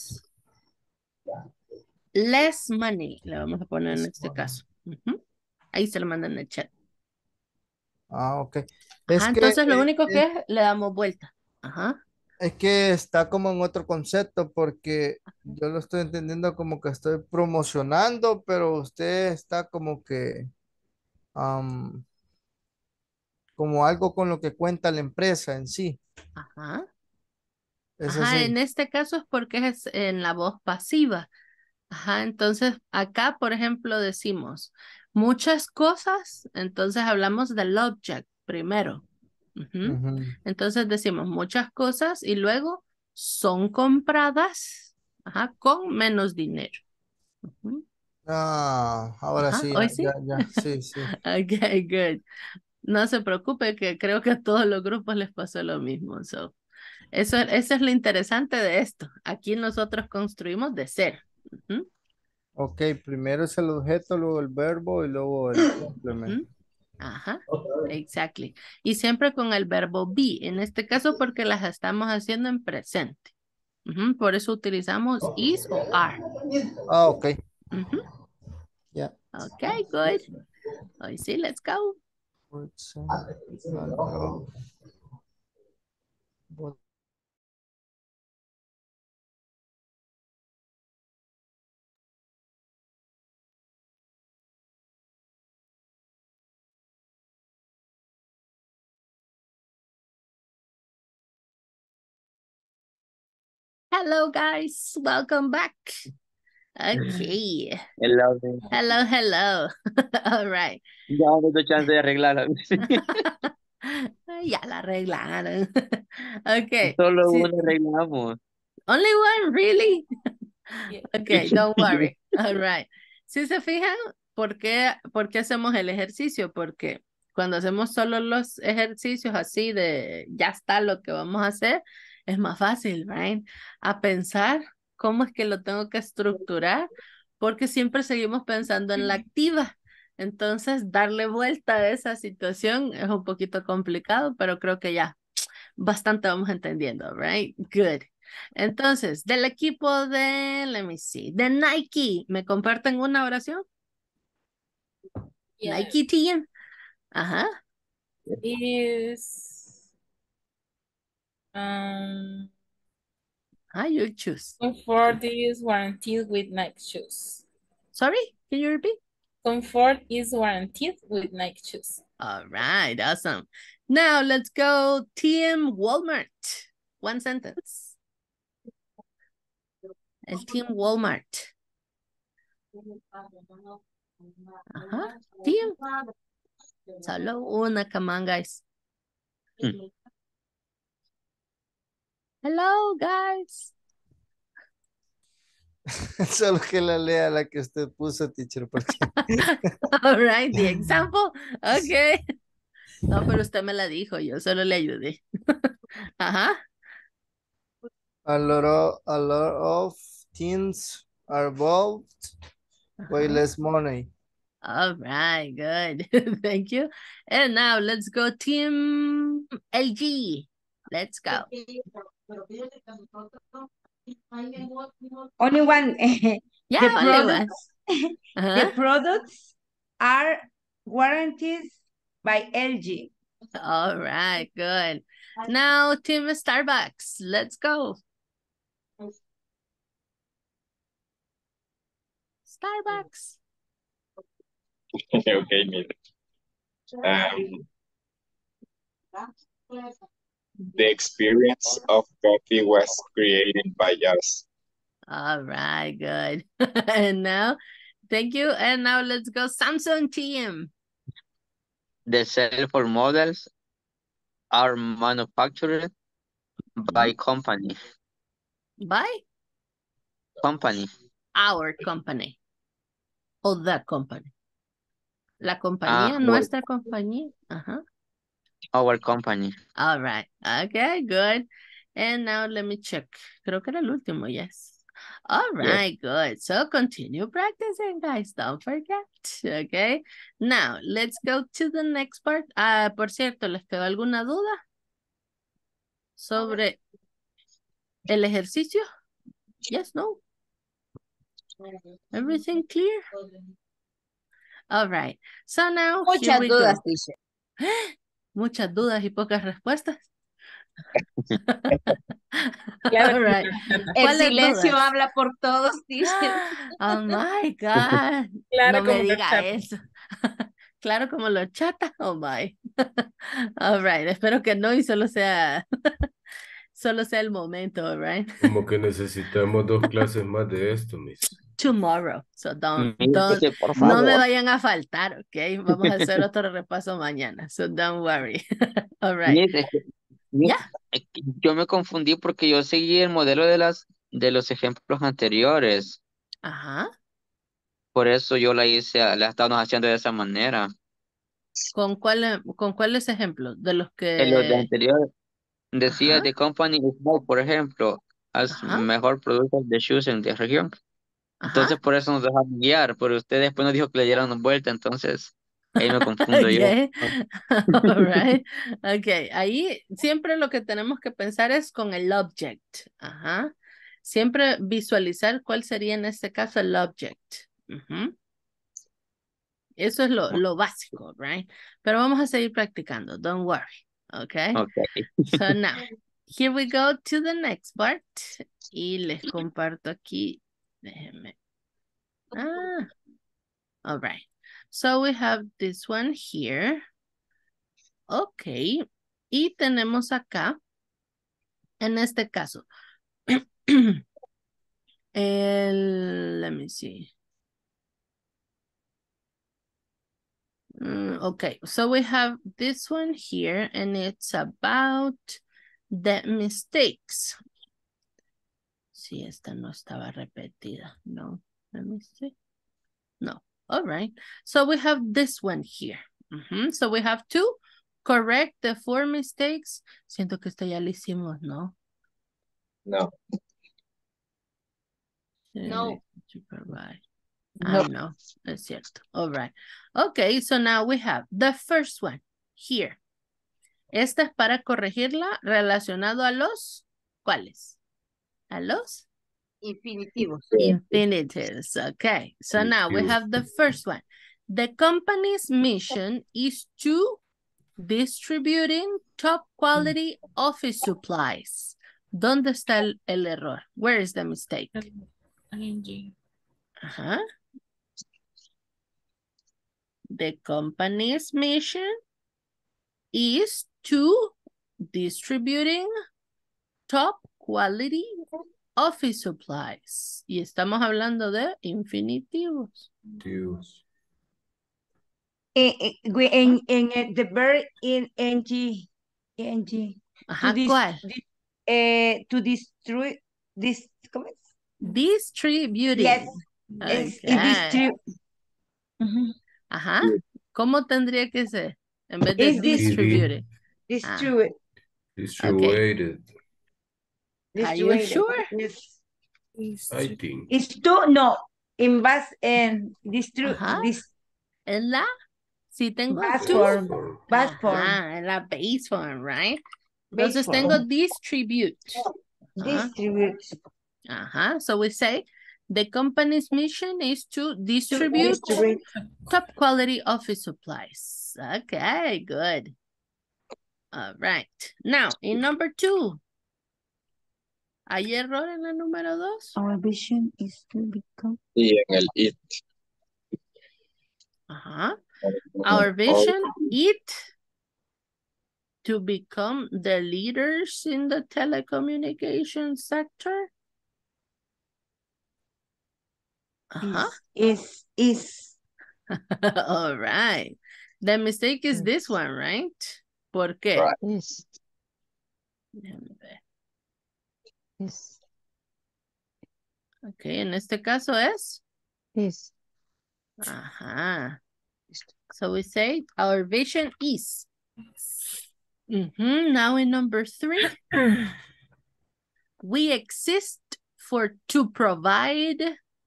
less money. Le vamos a poner en este caso. Ujú. Ahí se lo mandan en el chat. Ah, ok. Ajá, entonces lo único que es, le damos vuelta. Ajá. Es que está como en otro concepto porque yo lo estoy entendiendo como que estoy promocionando, pero usted está como que am, como algo con lo que cuenta la empresa en sí. Ajá. Es Ajá, así. en este caso es porque es en la voz pasiva. Ajá, entonces acá, por ejemplo, decimos muchas cosas, entonces hablamos del object primero. Ujú. Ujú. Entonces decimos muchas cosas y luego son compradas, ajá, con menos dinero. Ujú. Ah, ahora Ajá, sí, hoy sí. sí, sí. Okay, good. No se preocupe que creo que a todos los grupos les pasó lo mismo. So, eso es lo interesante de esto. Aquí nosotros construimos de cero. Ujú, Ok, primero es el objeto, luego el verbo y luego el complemento. ujú. Ajá, exactly. Y siempre con el verbo be, en este caso porque las estamos haciendo en presente. Ujú, por eso utilizamos is o are. Ah, ok. Ujú. Ya. Okay, good. Hoy sí, let's go. Hello, guys. Welcome back. Okay. Hello. Hello, hello. All right. Ya no tengo chance de arreglarla. Ya la arreglaron. Okay. Solo Sí. uno arreglamos. Only one, really? Yeah. Okay, don't worry. All right. Si se fijan, ¿por qué hacemos el ejercicio? Porque cuando hacemos solo los ejercicios así de ya está lo que vamos a hacer, es más fácil, right? A pensar cómo es que lo tengo que estructurar, porque siempre seguimos pensando en la activa. Entonces, darle vuelta a esa situación es un poquito complicado, pero creo que ya bastante vamos entendiendo, right? Good. Entonces, del equipo de, let me see, de Nike, ¿me comparten una oración? Yes. Nike team. Uh-huh. Is You choose. comfort is warranted with Nike shoes. Sorry, can you repeat? Comfort is warranted with Nike shoes. All right, awesome. Now let's go Team Walmart. One sentence. El Team Walmart. Team. Solo una, come on, guys. Hello, guys. Solo que la lea la que usted puso, teacher, porque All right, the example. Okay. No, pero usted me la dijo, yo solo le ayudé. Ajá. a lot of teens are involved way less money. All right, good. Thank you. And now let's go Team LG. Let's go. Only one. Yeah, the only one. products, the products are warranted by LG. All right, good. Now, Team Starbucks, let's go. Starbucks. Okay, mire. The experience of coffee was created by us. All right, good. And now, thank you. And now let's go Samsung team. The cell phone models are manufactured by company. By? Company. Our company. O the company. La compañía, Our, nuestra compañía. Ajá. our company. All right. Okay, good. And now let me check. Creo que era el último, yes. All right, good. So continue practicing, guys. Don't forget. Okay. Now, let's go to the next part. Por cierto, ¿les quedó alguna duda sobre el ejercicio? Yes, no? Everything clear? All right. So now, here Muchas we dudas, go. teacher. Muchas dudas y pocas respuestas. Claro All que right. El ¿Cuáles silencio dudas? habla por todos, teacher. Oh my God. Claro No me como diga cachapa. eso. Claro como lo chata. Oh my. All right. Espero que no y solo sea el momento, all right? Como que necesitamos 2 clases más de esto, Miss. Tomorrow. So don't, Mire, por no me favor. vayan a faltar, ok? Vamos a hacer otro repaso mañana. So don't worry. All right. Mire, Yeah. yo me confundí porque yo seguí el modelo de los ejemplos anteriores. Ajá. Por eso yo la estábamos haciendo de esa manera. ¿Con cuáles ejemplos? De los En los de que... anterior decía Ajá. The Company is Small, por ejemplo, as Ajá. mejor productor de shoes en la región. Ajá. Entonces por eso nos dejaron guiar, pero usted después nos dijo que le dieran vuelta, entonces ahí me confundo yo. Yeah. All right. Okay. Ahí siempre lo que tenemos que pensar es con el object. Ajá. Siempre visualizar cuál sería en este caso el object. Ujú. Eso es lo básico, right? Pero vamos a seguir practicando. Don't worry. Okay. Okay. So now, here we go to the next part. Y les comparto aquí. Déjenme. All right. So we have this one here. Okay. Y tenemos acá, en este caso, let me see. Okay, so we have this one here, and it's about the mistakes. Sí, esta no estaba repetida. No, let me see. No, all right. So we have this one here. So we have to correct the 4 mistakes. Siento que esto ya lo hicimos, ¿no? No. No. I know, es cierto. All right. Okay, so now we have the first one here. Esta es para corregirla relacionado a los, ¿cuáles? ¿A los? Infinitivos. Infinitives. Okay, so now we have the first one. The company's mission is to distributing top quality office supplies. ¿Dónde está el error? Where is the mistake? ING. Ajá. The company's mission is to distributing top quality office supplies. Y estamos hablando de infinitivos. Dios. The verb in ing. Ajá, ¿cuál? To destroy this. ¿Cómo es? Distributing. Yes. Okay. Ajá. ¿Cómo tendría que ser? En vez de distributing. Distribute. Distributed. Are you sure? Yes. I think. It's to, no. En base en En la, si tengo base to. form. Base form. En la base form, right? Base Entonces form. tengo distribute. Distribute. Ajá. So we say the company's mission is to distribute top quality office supplies. Okay, good. All right. Now, in number 2. ¿Hay error en la número 2? Our vision is to become. Y en el it. Ajá. Our vision is to become the leaders in the telecommunications sector. Ajá. Is. All right. The mistake is this one, right? ¿Por qué? Right. Is. Déjame ver. Is. Ok, en este caso es. Is. Ajá. So we say our vision is. Now in number 3. We exist to provide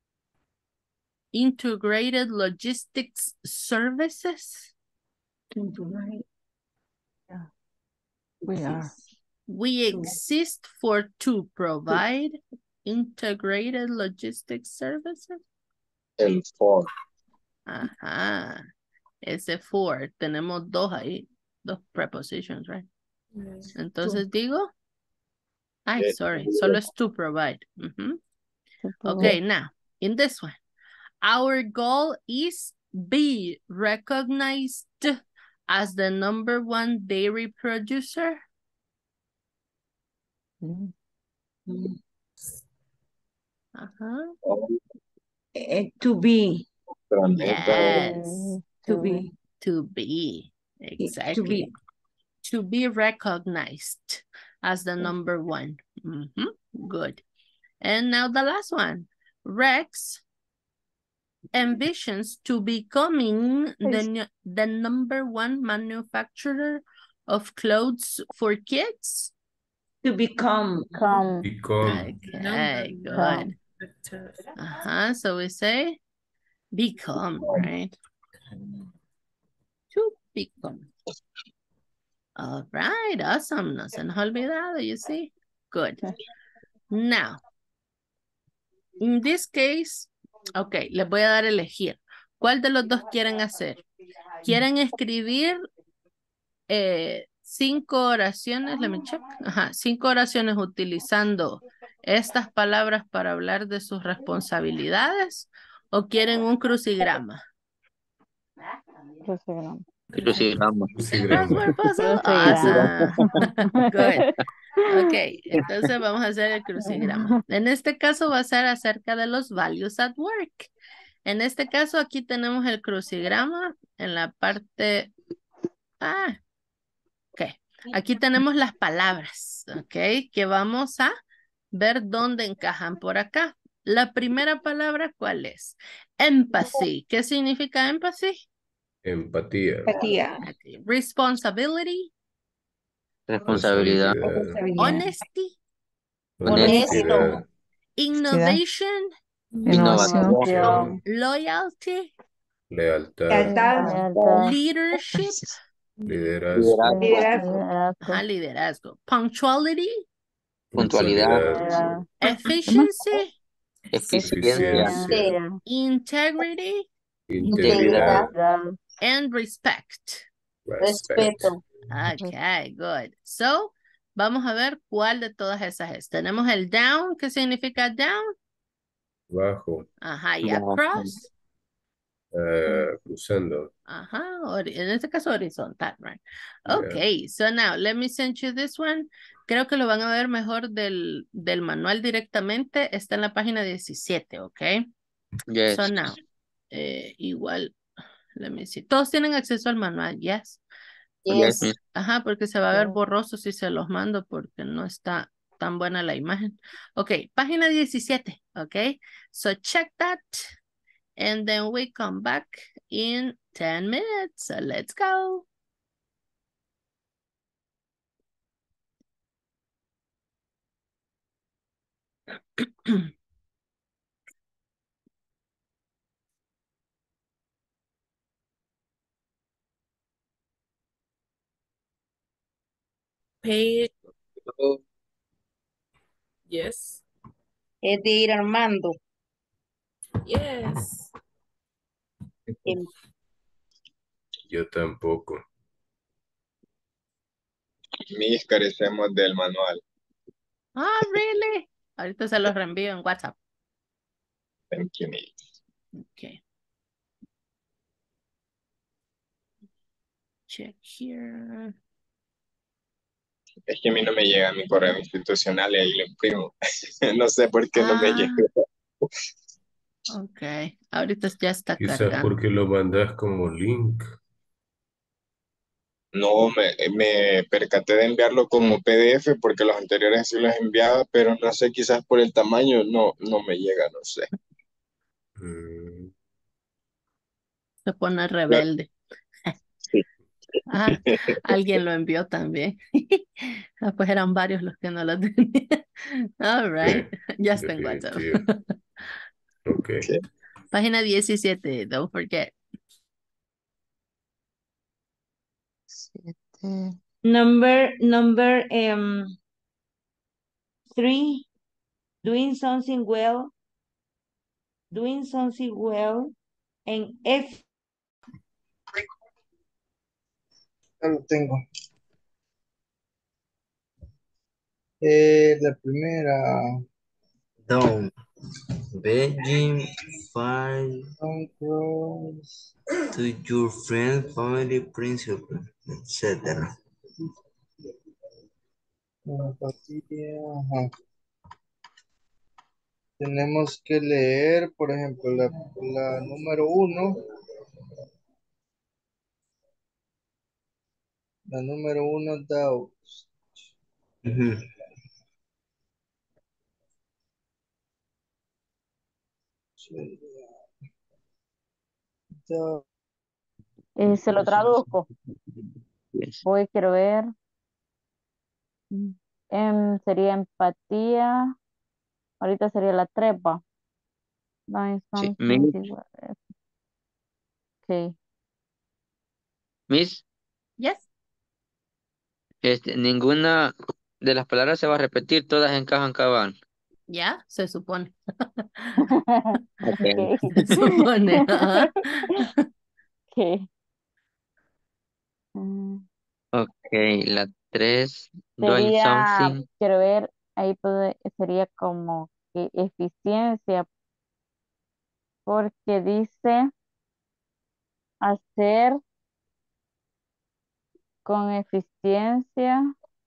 integrated logistics services. We are. We exist to provide integrated logistics services. El for. Ajá. Ese for. Tenemos 2 ahí. 2 prepositions, right? Entonces digo. Ay, sorry. Solo es to provide. Okay, now, in this one. Our goal is be recognized as the #1 dairy producer. To be. Yes. To be. To be. Exactly. To be recognized as the #1. Good. And now the last one. Rex ambitions to becoming the #1 manufacturer of clothes for kids. To become. Okay, good. So we say become, right? To become. All right, awesome. No se nos ha olvidado, you see? Good. Now, in this case, ok, les voy a dar a elegir. ¿Cuál de los dos quieren hacer? ¿Quieren escribir 5 oraciones? Let me check. Ajá, 5 oraciones utilizando estas palabras para hablar de sus responsabilidades o quieren un crucigrama? Crucigrama. Crossword puzzle. Awesome. Good. Ok, entonces vamos a hacer el crucigrama. En este caso va a ser acerca de los values at work. En este caso aquí tenemos el crucigrama en la parte... ok. Aquí tenemos las palabras, ok, que vamos a ver dónde encajan por acá. La primera palabra, ¿cuál es? Empathy. ¿Qué significa empathy? Empatía. Okay. Responsibility. Responsabilidad. Honesty. Honestidad. Innovation. Innovación. Loyalty. Lealtad. Leadership. Liderazgo. Liderazgo. Punctuality. Puntualidad. Efficiency. Eficiencia. Integrity. Integridad. Integridad. And respect. Respect. Respeto. Okay, good. So, vamos a ver cuál de todas esas es. Tenemos el down, ¿qué significa down? Bajo. Ajá, y Bajo. across. Cruzando. Ajá, en este caso horizontal, right? Yeah. Okay, so now let me send you this one. Creo que lo van a ver mejor del manual directamente. Está en la página 17, ok? Yes. So now, igual, let me see. Todos tienen acceso al manual, yes. Yes, Yes. miss. Ajá, porque se va a ver borroso si se los mando porque no está tan buena la imagen. Ok, página 17, ok? So check that and then we come back in 10 minutes. So let's go. Page. Yes. Es de ir armando. Yes. Yo tampoco. Mis carecemos del manual. Ah, really? Ahorita se los reenvío en WhatsApp. Thank you, miss. Okay. Check here. Es que a mí no me llega mi correo institucional y ahí lo imprimo. No sé por qué no me llega. Ok, ahorita ya está Quizás cargando. porque lo mandas como link. No, me percaté de enviarlo como PDF porque los anteriores sí los enviaba, pero no sé, quizás por el tamaño no me llega, no sé. Se pone rebelde. Sí. Ah, alguien lo envió también. Ah, pues eran varios los que no lo tenían. All right, ya está en WhatsApp. Definitivo. Ok. Página 17, don't forget. Number 3, doing something well. Doing something well. En F. Ya lo tengo. La primera. Down. Beijing, find Don't cross. to your friend, family, principal, etc. Empatía, ajá. Tenemos que leer, por ejemplo, la número 1. La número 1, doubt. Se lo traduzco. Voy, quiero ver. Sería empatía. Ahorita sería la trepa. Sí, Okay. Miss, Yes. ninguna de las palabras se va a repetir, todas encajan cabal. Ya, se supone. Okay. Se supone. Ajá. Okay. Ok, la 3, doing Sería, something. quiero ver, ahí sería como que eficiencia, porque dice hacer con eficiencia.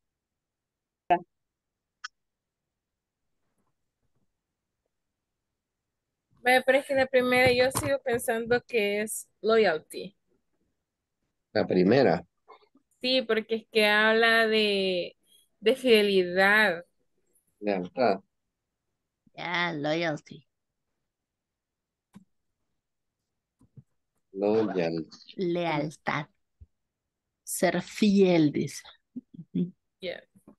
Pero es que la primera yo sigo pensando que es loyalty. La primera. Sí, porque es que habla de fidelidad. Lealtad. Yeah, loyalty. Loyal. Lealtad. Ser fiel, dice. Yeah.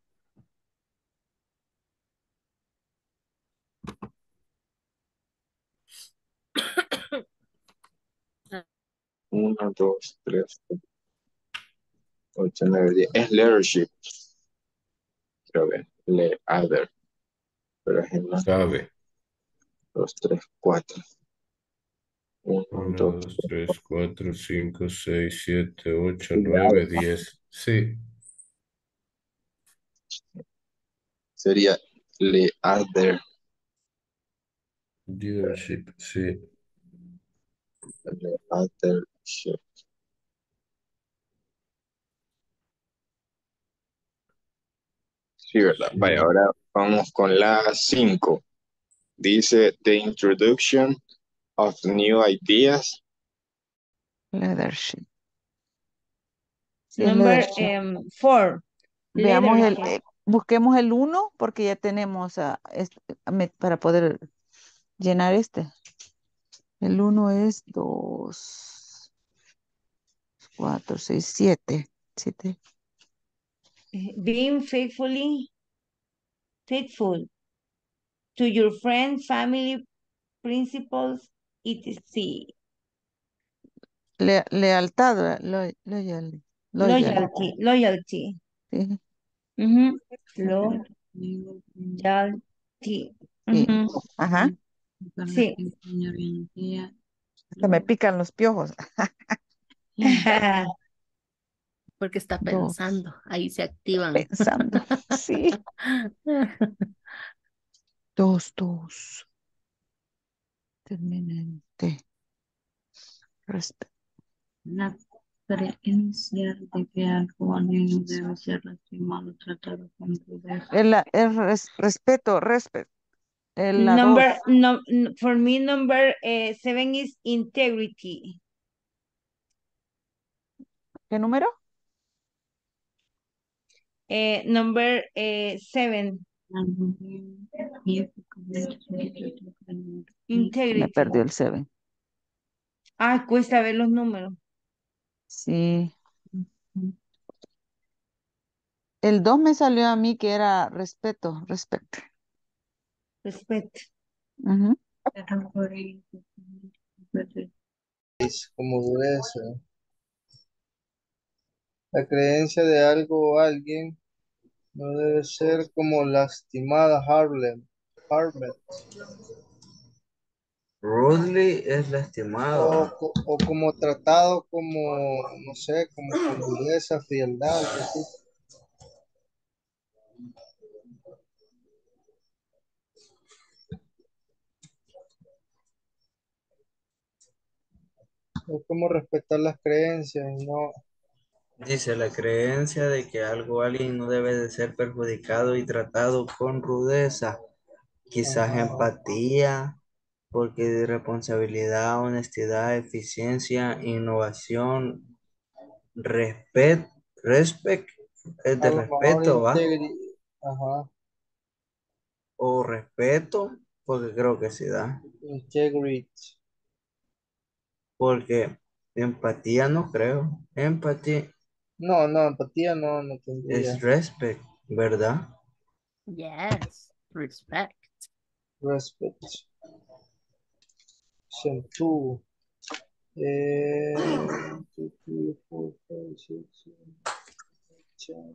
Uno, dos, tres, 8, 9, 10. Es leadership. Quiero ver. Other. Pero es en la Sabe. 2, 3, 4. Uno, Uno, dos, dos, tres, cuatro, cinco, seis, siete, ocho, nueve, 10. Sí, sería leader, leadership, sí. leadership. Sí, ¿verdad? Vaya, Sí. ahora vamos con la 5. Dice the introduction of new ideas. Leadership. Sí, es Number leadership. 4. Veamos Leadership. busquemos el uno porque ya tenemos para poder llenar este. El uno es 2, 4, 6, 7. 7. Being faithful to your friends, family, principles, etc. Lealtad, ¿verdad? Loyalty. Loyalty. Sí. Ujú. Loyalty. Sí. Ujú. Ajá. Sí. Se me pican los piojos. Porque está 2. pensando, ahí se activan. Pensando. Sí. 2, 2. Termina en T. Respeto. La creencia de que algo alguien no debe ser lastimado, tratado con rudeza. Respeto. La 2. For me, number 7 is integrity. ¿Qué número? Number 7, Me integrity. perdió el 7. Cuesta ver los números. Sí. El 2 me salió a mí que era respeto. Respect. Respeto. Ujú. Es como dureza. La creencia de algo o alguien no debe ser como lastimada, harmed, Rudely es lastimado. o como tratado como, no sé, como con dureza, frialdad, algo así. Es como respetar las creencias y no. Dice la creencia de que algo o alguien no debe de ser perjudicado y tratado con rudeza. Quizás Ajá. empatía, porque de responsabilidad, honestidad, eficiencia, innovación, respect, es A de lo mejor respeto, ¿va? Ajá. O respeto, porque creo que sí da. Integrity. Porque empatía no creo. Empatía No, empatía no tendría. es respect, ¿verdad? Yes, respect. Respect. Option 2. 2, 3, 4, 5, 6, 7,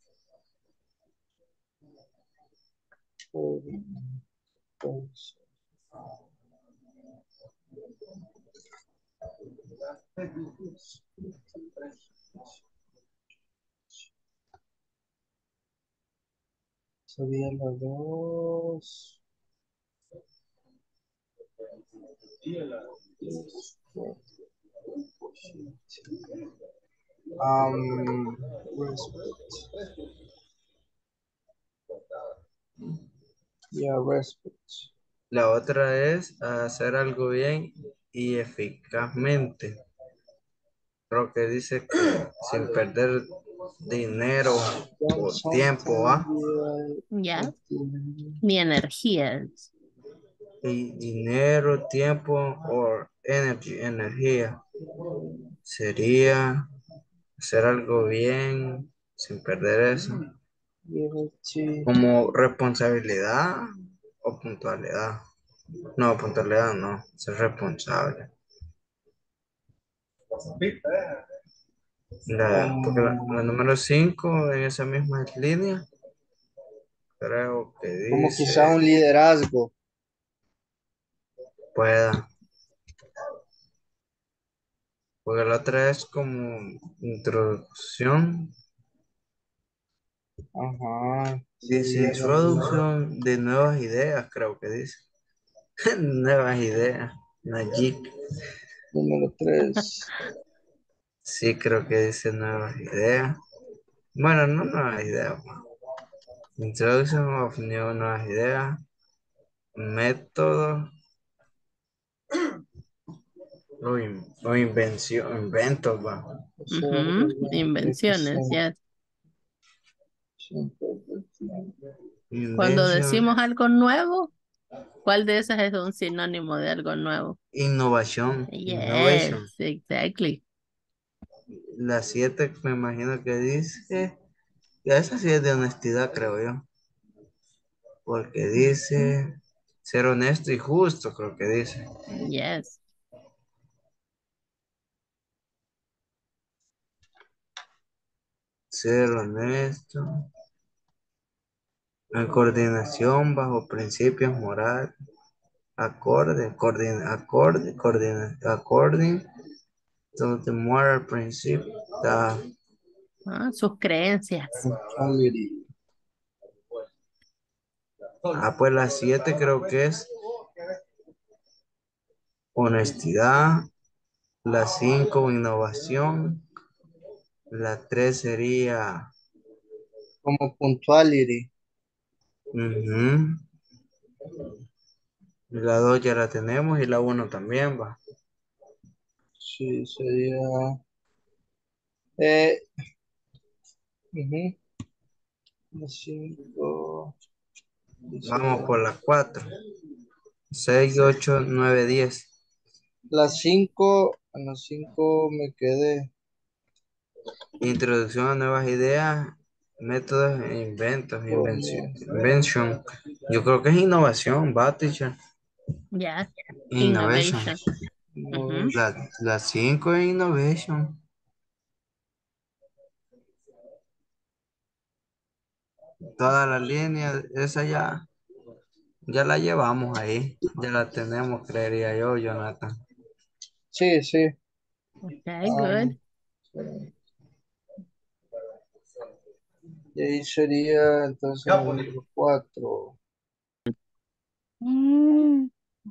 8, sería la 2. Respect. Yeah, respect. La otra es hacer algo bien y eficazmente. Creo que dice que sin perder dinero o tiempo, ¿va? Yeah, mi energía es. Y dinero, tiempo o energía. Sería hacer algo bien sin perder eso. Como responsabilidad o puntualidad. No, puntualidad no, ser responsable. Porque la número 5 en esa misma línea, creo que Como dice, quizá un liderazgo. pueda. Porque la otra es como introducción. Ajá. Dice Sería introducción de nuevas ideas, creo que dice. Nuevas ideas. Najib. número 3. Sí, creo que dice nuevas ideas. Bueno, no nuevas ideas. Introduction of new nuevas ideas. Métodos o invención, inventos, va. Invenciones, yes. Cuando Invention, decimos algo nuevo, ¿cuál de esas es un sinónimo de algo nuevo? innovación, Yes, innovation. exactly. La 7 me imagino que dice, ya esa sí es de honestidad, creo yo. Porque dice ser honesto y justo, creo que dice. Yes. Ser honesto. En coordinación bajo principios morales. According to the moral principle. Sus creencias. Pues la 7 creo que es honestidad. La 5 innovación. La 3 sería como punctuality. ujú. La 2 ya la tenemos y la 1 también va. Sí, sería. Eh, ujú. La 5. Vamos por la 4. 6, 8, 9, 10. Las 5, en las 5 me quedé. Introducción a nuevas ideas, métodos e inventos, invention. Yo creo que es innovación, va, teacher. Yes. Innovation. Ujú. La 5 es innovation. Toda la línea, esa ya la llevamos ahí. Ya la tenemos, creería yo, Jonathan. Sí, sí. Okay, good. Y ahí sería entonces el número 4. Mm,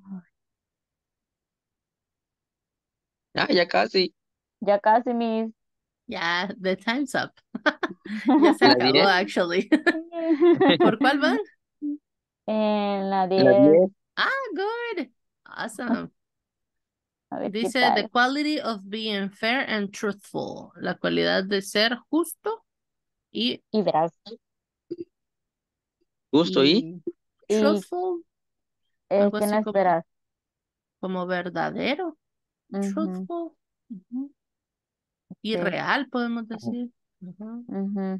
Ya casi. ya casi mis. Yeah, the time's up. Ya se La acabó, 10. actually. ¿Por cuál van? En la La 10. 10. Good. Awesome. A ver qué Dice, the tal. quality of being fair and truthful. La cualidad de ser justo y Veraz. Justo Y truthful. Algo ¿qué no así es veraz? como verdadero. Ujú, Truthful. Ujú. Y sí, real, podemos decir. Ujú. ujú.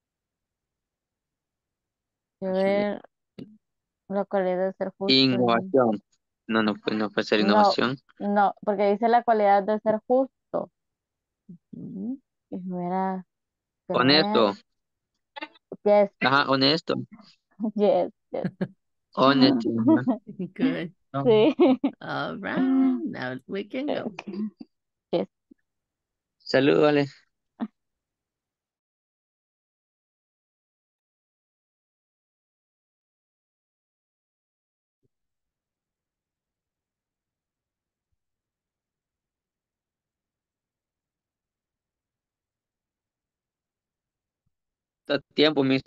A ver, la cualidad de ser justo. Innovación. No puede ser No, innovación. no, porque dice la cualidad de ser justo. Ujú. Y veraz. Honesto. Yes, Ajá, honesto. yes, yes. Honesto. Ajá. Good. Sí. All right. Now we can go. Yes. Salud, vale. Está tiempo, mis.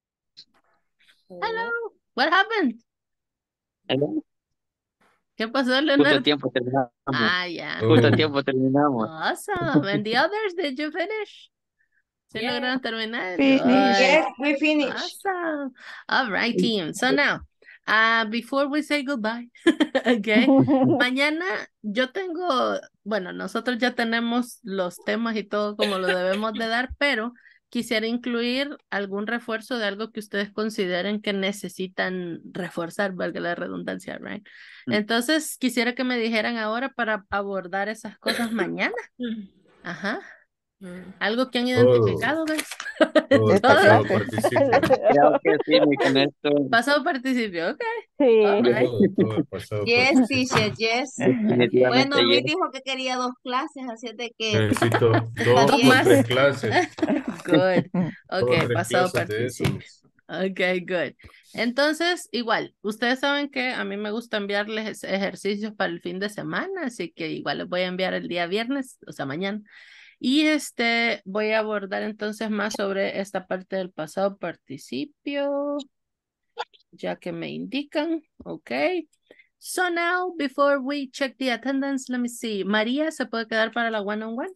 Hello. What happened? Hello. ¿Qué pasó, Justo a Leonard? tiempo terminamos. Yeah. Justo a tiempo terminamos. Awesome. And the others, did you finish? ¿Se lograron terminar? Finish. Good. Yes, we finished. Awesome. All right, team. So now, before we say goodbye, okay, mañana yo tengo, bueno, nosotros ya tenemos los temas y todo como lo debemos de dar, pero quisiera incluir algún refuerzo de algo que ustedes consideren que necesitan reforzar, valga la redundancia, right? Entonces, quisiera que me dijeran ahora para abordar esas cosas mañana. Ajá. Algo que han Oh, identificado, guys. Todo el Esta pasado Todo. clase. participio. Creo que sí, con esto. Pasado participio, ok. Sí. All right. Todo el pasado Yes, participio. teacher, yes. Definitivamente Bueno, Luis yes. dijo que quería 2 clases, así es de que Necesito está 2 Dos o bien. más. 3 clases. Good. 2 o Ok, 3 pasado clases de eso. participio. Ok, good. Entonces, igual, ustedes saben que a mí me gusta enviarles ejercicios para el fin de semana, así que igual les voy a enviar el día viernes, o sea, mañana. Y voy a abordar entonces más sobre esta parte del pasado participio, ya que me indican, ok. So now, before we check the attendance, let me see. María, ¿se puede quedar para la one-on-one?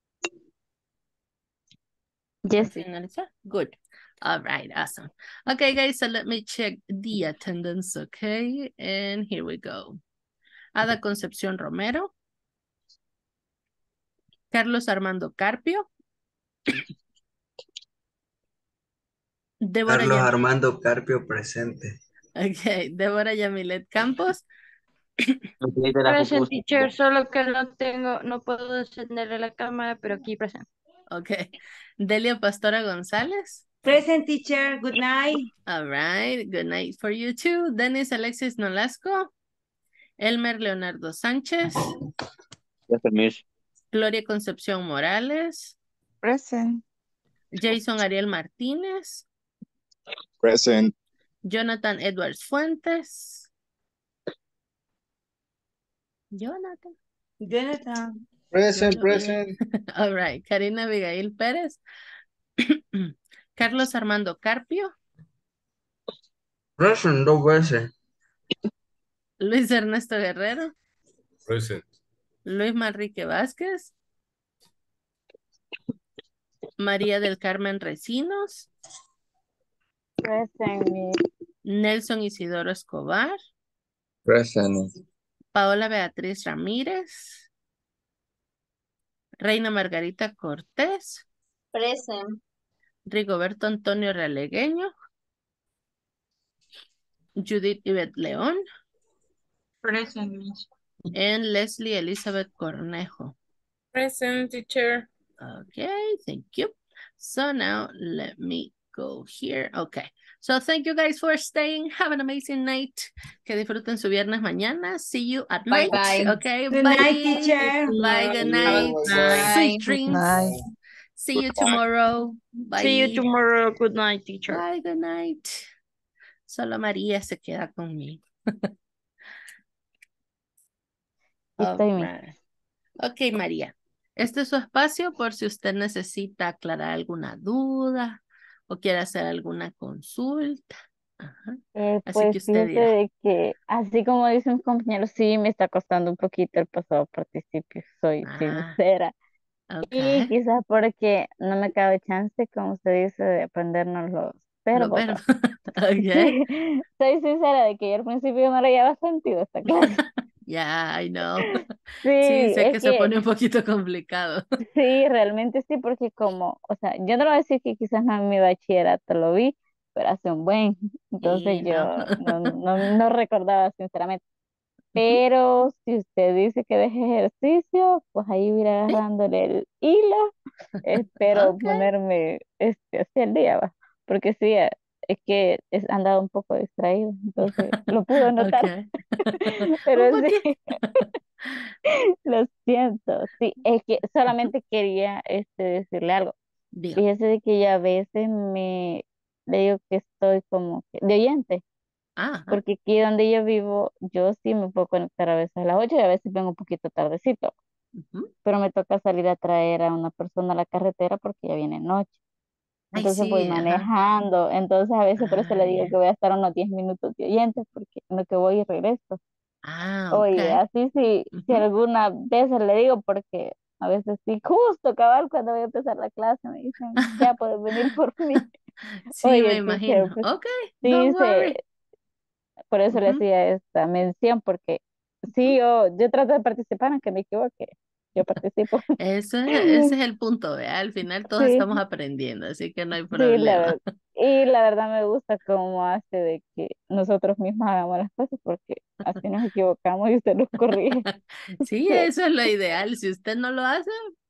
Yes. Finalizar? Good. All right, awesome. Okay, guys, so let me check the attendance, okay? And here we go. Ada Concepción Romero. Carlos Armando Carpio. Débora Carlos Yam- Armando Carpio presente. Okay, Débora Yamilet Campos. Present teacher, solo que no puedo encenderle la cámara, pero aquí presente. Okay. Delia Pastora González. Present teacher, good night. All right, good night for you too. Dennis Alexis Nolasco. Elmer Leonardo Sánchez. Yes, miss. Gloria Concepción Morales. Present. Jason Ariel Martínez. Present. Jonathan Edwards Fuentes. Jonathan. Jonathan. Present. All right. Karina Abigail Pérez. Carlos Armando Carpio. Present 2 veces. Luis Ernesto Guerrero. Present. Luis Manrique Vázquez. María del Carmen Recinos. Present, Miss. Nelson Isidoro Escobar. Present. Paola Beatriz Ramírez. Reina Margarita Cortés. Present. Rigoberto Antonio Realegueño. Judith Yvette León. Present, Miss. And Leslie Elizabeth Cornejo. Present teacher. Okay, thank you. So now let me go here. Okay. So thank you guys for staying. Have an amazing night. Que disfruten su viernes mañana. See you at Bye, night. bye. Okay, Good bye. night, teacher. Bye, good Have night. a good night. Sweet Good dreams. Night. See you tomorrow. Bye. See you tomorrow. Good night, teacher. Bye, good night. Solo María se queda conmigo. Estoy Miss. Alright. Ok, María. Este es su espacio por si usted necesita aclarar alguna duda o quiere hacer alguna consulta. Ajá. Así Pues que usted fíjese dirá. de que, así como dicen mis compañeros, sí me está costando un poquito el pasado participio, soy sincera. Y Ok. quizás porque no me cabe chance, como usted dice, de aprendernos los Los verbos. verbos. ¿va? Ok. Sí, soy sincera de que yo al principio no le había sentido a esta clase. Yeah, I know. Sí, Sí, sé es que se que pone un poquito complicado. sí, realmente sí, porque como, o sea, yo no lo voy a decir que quizás no en mi bachillerato lo vi, pero hace un buen, entonces Y no. yo no recordaba sinceramente. Pero si usted dice que deje ejercicio, pues ahí voy a ir Sí. agarrándole el hilo. Espero Ok. ponerme hacia el día, va. Porque sí, es que he andado un poco distraído, entonces lo pudo notar. Ok. Pero Un sí, poquito. lo siento. Sí, es que solamente quería decirle algo. Diga. Fíjese de que ya a veces le digo que estoy como que de oyente. Ajá. Porque aquí donde yo vivo, yo sí me puedo conectar a veces a las 8 y a veces vengo un poquito tardecito, Ujú. pero me toca salir a traer a una persona a la carretera porque ya viene noche. Ay, Entonces voy sí, ajá. manejando, entonces a veces por eso Ah, le digo ya. que voy a estar unos 10 minutos de oyente porque en lo que voy y regreso. Ah, ok. Oye, así sí, si Ujú. alguna vez le digo porque a veces sí, justo cabal cuando voy a empezar la clase me dicen, ya puedes venir por mí. Sí, me Oye, teacher, imagino. pues Ok, sí, don't worry. por eso le Ujú. hacía esta mención, porque sí, yo trato de participar, aunque me equivoque, yo participo. Ese es el punto, ¿vea? Al final todos Sí, estamos aprendiendo, así que no hay sí, problema. y la verdad me gusta cómo hace de que nosotros mismos hagamos las cosas, porque así nos equivocamos y usted nos corrige. Sí, Sí, eso es lo ideal. Si usted no lo hace,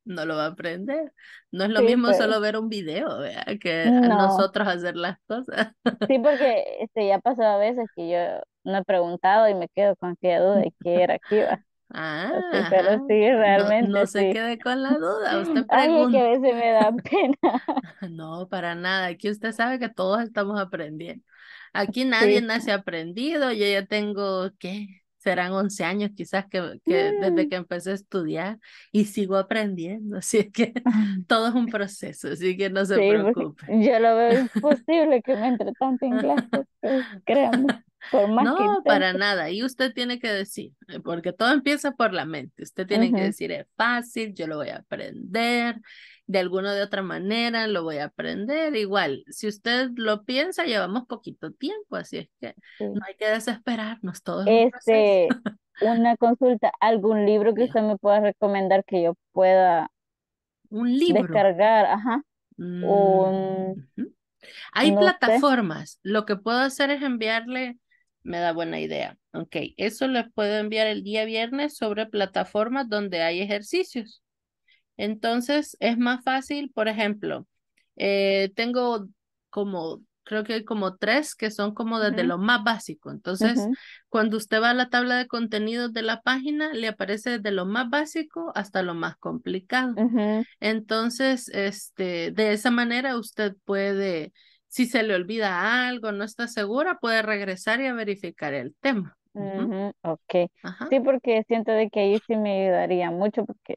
no lo va a aprender. No es lo Sí, mismo pero solo ver un video, ¿vea? Que a no. nosotros hacer las cosas. Sí, porque ya ha pasado a veces que yo no he preguntado y me quedo con aquella duda de qué era que iba. Ah, Así, pero ajá. sí, No, no realmente se sí. quede con la duda, usted Ay, es que a pregunta. veces me da pena. No, para nada. Aquí usted sabe que todos estamos aprendiendo. Aquí nadie Sí. nace aprendido. Yo ya tengo, ¿qué? Serán 11 años quizás que desde que empecé a estudiar y sigo aprendiendo. Así es que todo es un proceso, así que no se Sí, porque preocupe. yo lo veo imposible que me entre tanto inglés, pues, créame, por más que No, para intente. nada. Y usted tiene que decir, porque todo empieza por la mente. Usted tiene que Ujú. decir, es fácil, yo lo voy a aprender, de alguna de otra manera lo voy a aprender. Igual, si usted lo piensa, llevamos poquito tiempo, así es que no Sí. hay que desesperarnos, todo es un proceso. Una consulta, ¿algún libro que Bien. usted me pueda recomendar que yo pueda Un libro. descargar? Ajá. Un, Ujú. Hay no sé. plataformas. Lo que puedo hacer es enviarle, me da buena idea. Ok, eso les puedo enviar el día viernes sobre plataformas donde hay ejercicios. Entonces es más fácil, por ejemplo, tengo como, creo que hay como tres que son como desde Ujú, lo más básico. Entonces, ujú, cuando usted va a la tabla de contenidos de la página, le aparece desde lo más básico hasta lo más complicado. ujú, Entonces, de esa manera usted puede, si se le olvida algo, no está segura, puede regresar y a verificar el tema. Ujú. ujú, ok. Ajá. Sí, porque siento de que ahí sí me ayudaría mucho, porque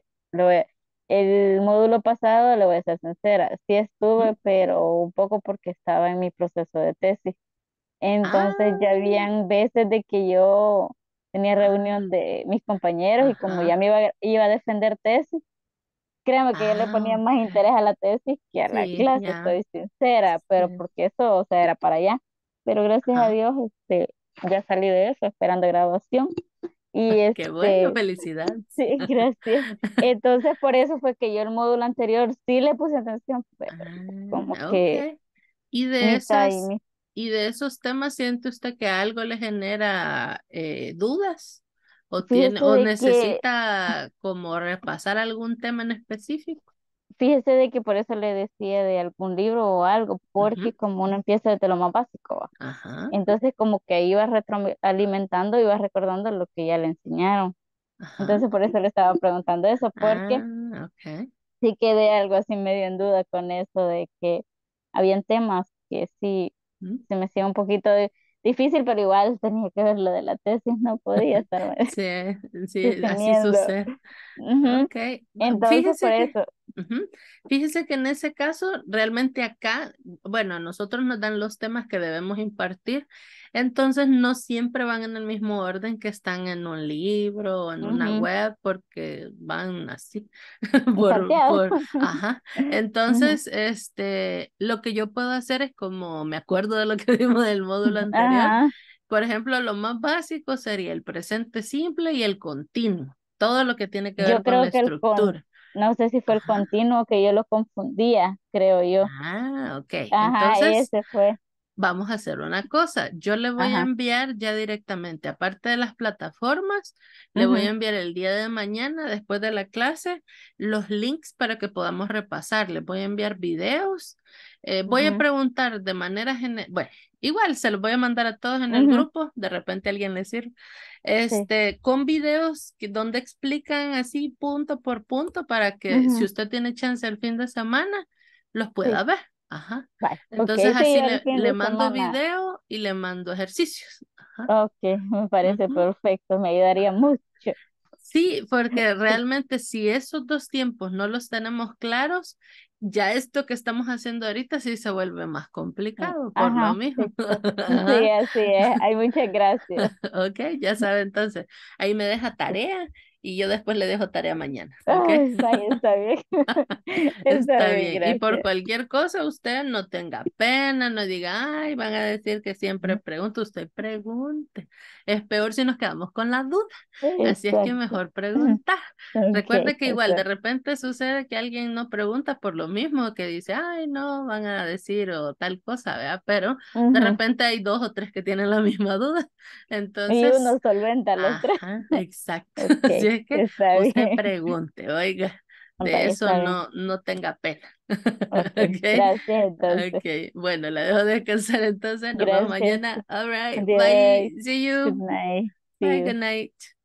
el módulo pasado, le voy a ser sincera, sí Ujú. estuve, pero un poco porque estaba en mi proceso de tesis. Entonces ya Ah, habían veces de que yo tenía reunión ah, de mis compañeros y como ya ajá. iba a defender tesis, créanme que yo le Ah, ponía más ok. interés a la tesis que a la Sí, clase, ya. soy sincera, pero Sí. porque eso, o sea, era para allá. Pero gracias a Ajá. Dios, ya salí de eso, esperando graduación. Y Qué bueno, felicidades. sí, gracias. Entonces por eso fue que yo el módulo anterior sí le puse atención, pero como Ah, que ok. Y de mitad y esas, mitad. y de esos temas, ¿siente usted que algo le genera dudas? Fíjese O de que necesita como repasar algún tema en específico? Fíjese de que por eso le decía de algún libro o algo, porque Ujú. como uno empieza desde lo más básico, ¿va? Ajá, Entonces como que iba retroalimentando, iba recordando lo que ya le enseñaron. ajá. Entonces por eso le estaba preguntando eso, porque Ah, ok. sí quedé algo así medio en duda con eso de que habían temas que sí Mm. se me hacía un poquito difícil, pero igual tenía que ver lo de la tesis, no podía estar Sí, sí, así deteniendo. sucede. Ujú. Ok, Entonces por fíjese que, eso, ujú, fíjese que en ese caso, realmente acá, bueno, a nosotros nos dan los temas que debemos impartir, entonces no siempre van en el mismo orden que están en un libro o en una ujú, web, porque van así, salteado. ajá. Ujú. Entonces, lo que yo puedo hacer es como, me acuerdo de lo que vimos del módulo anterior, Ajá, por ejemplo, lo más básico sería el presente simple y el continuo, todo lo que tiene que yo ver con la creo que estructura. no sé si fue el Ajá. continuo que yo lo confundía, creo yo. Ah, ok. Ajá, Entonces, ese fue. vamos a hacer una cosa. Yo le voy a Ajá, enviar ya directamente, aparte de las plataformas, le voy a ujú, enviar el día de mañana, después de la clase, los links para que podamos repasar. Les voy a enviar videos. Voy a ujú, preguntar de manera general. Bueno, igual se los voy a mandar a todos en el ujú, grupo. De repente a alguien le sirve. sí, Con videos donde explican así punto por punto para que si ujú, usted tiene chance el fin de semana, los pueda sí, ver. Ajá. vale. Ok, Entonces sí, así yo el fin le de mando semana. video y le mando ejercicios. Ajá. Ok, me parece Ujú. perfecto, me ayudaría mucho. Sí, porque Sí, realmente si esos dos tiempos no los tenemos claros, ya esto que estamos haciendo ahorita sí se vuelve más complicado por lo ajá, mismo. sí, pues, sí, Ajá. así es. Hay muchas gracias. Ok, ya sabe entonces. Ahí me deja tarea y yo después le dejo tarea mañana. Ok. Ay, vaya, está bien. Está Está bien, bien. Y por gracias. cualquier cosa, usted no tenga pena, no diga, ay, van a decir que siempre pregunto, usted pregunte. Es peor si nos quedamos con la duda. Así es que Exacto. mejor preguntar. Ok, Recuerde que igual de está. repente sucede que alguien no pregunta por lo mismo, que dice, ay, no, van a decir o tal cosa, ¿verdad? Pero de Ujú. repente hay dos o tres que tienen la misma duda. Y Entonces, uno solventa los tres. ajá, exacto. Ok, Así es que está usted bien. pregunte, oiga. De Vaya, eso está bien. no tenga pena. Ok, Okay. gracias entonces. Okay. Bueno, la dejo descansar entonces. Nos vemos Gracias. mañana. All right. Adiós. Bye. See Good you. night. See Bye. you. Good night.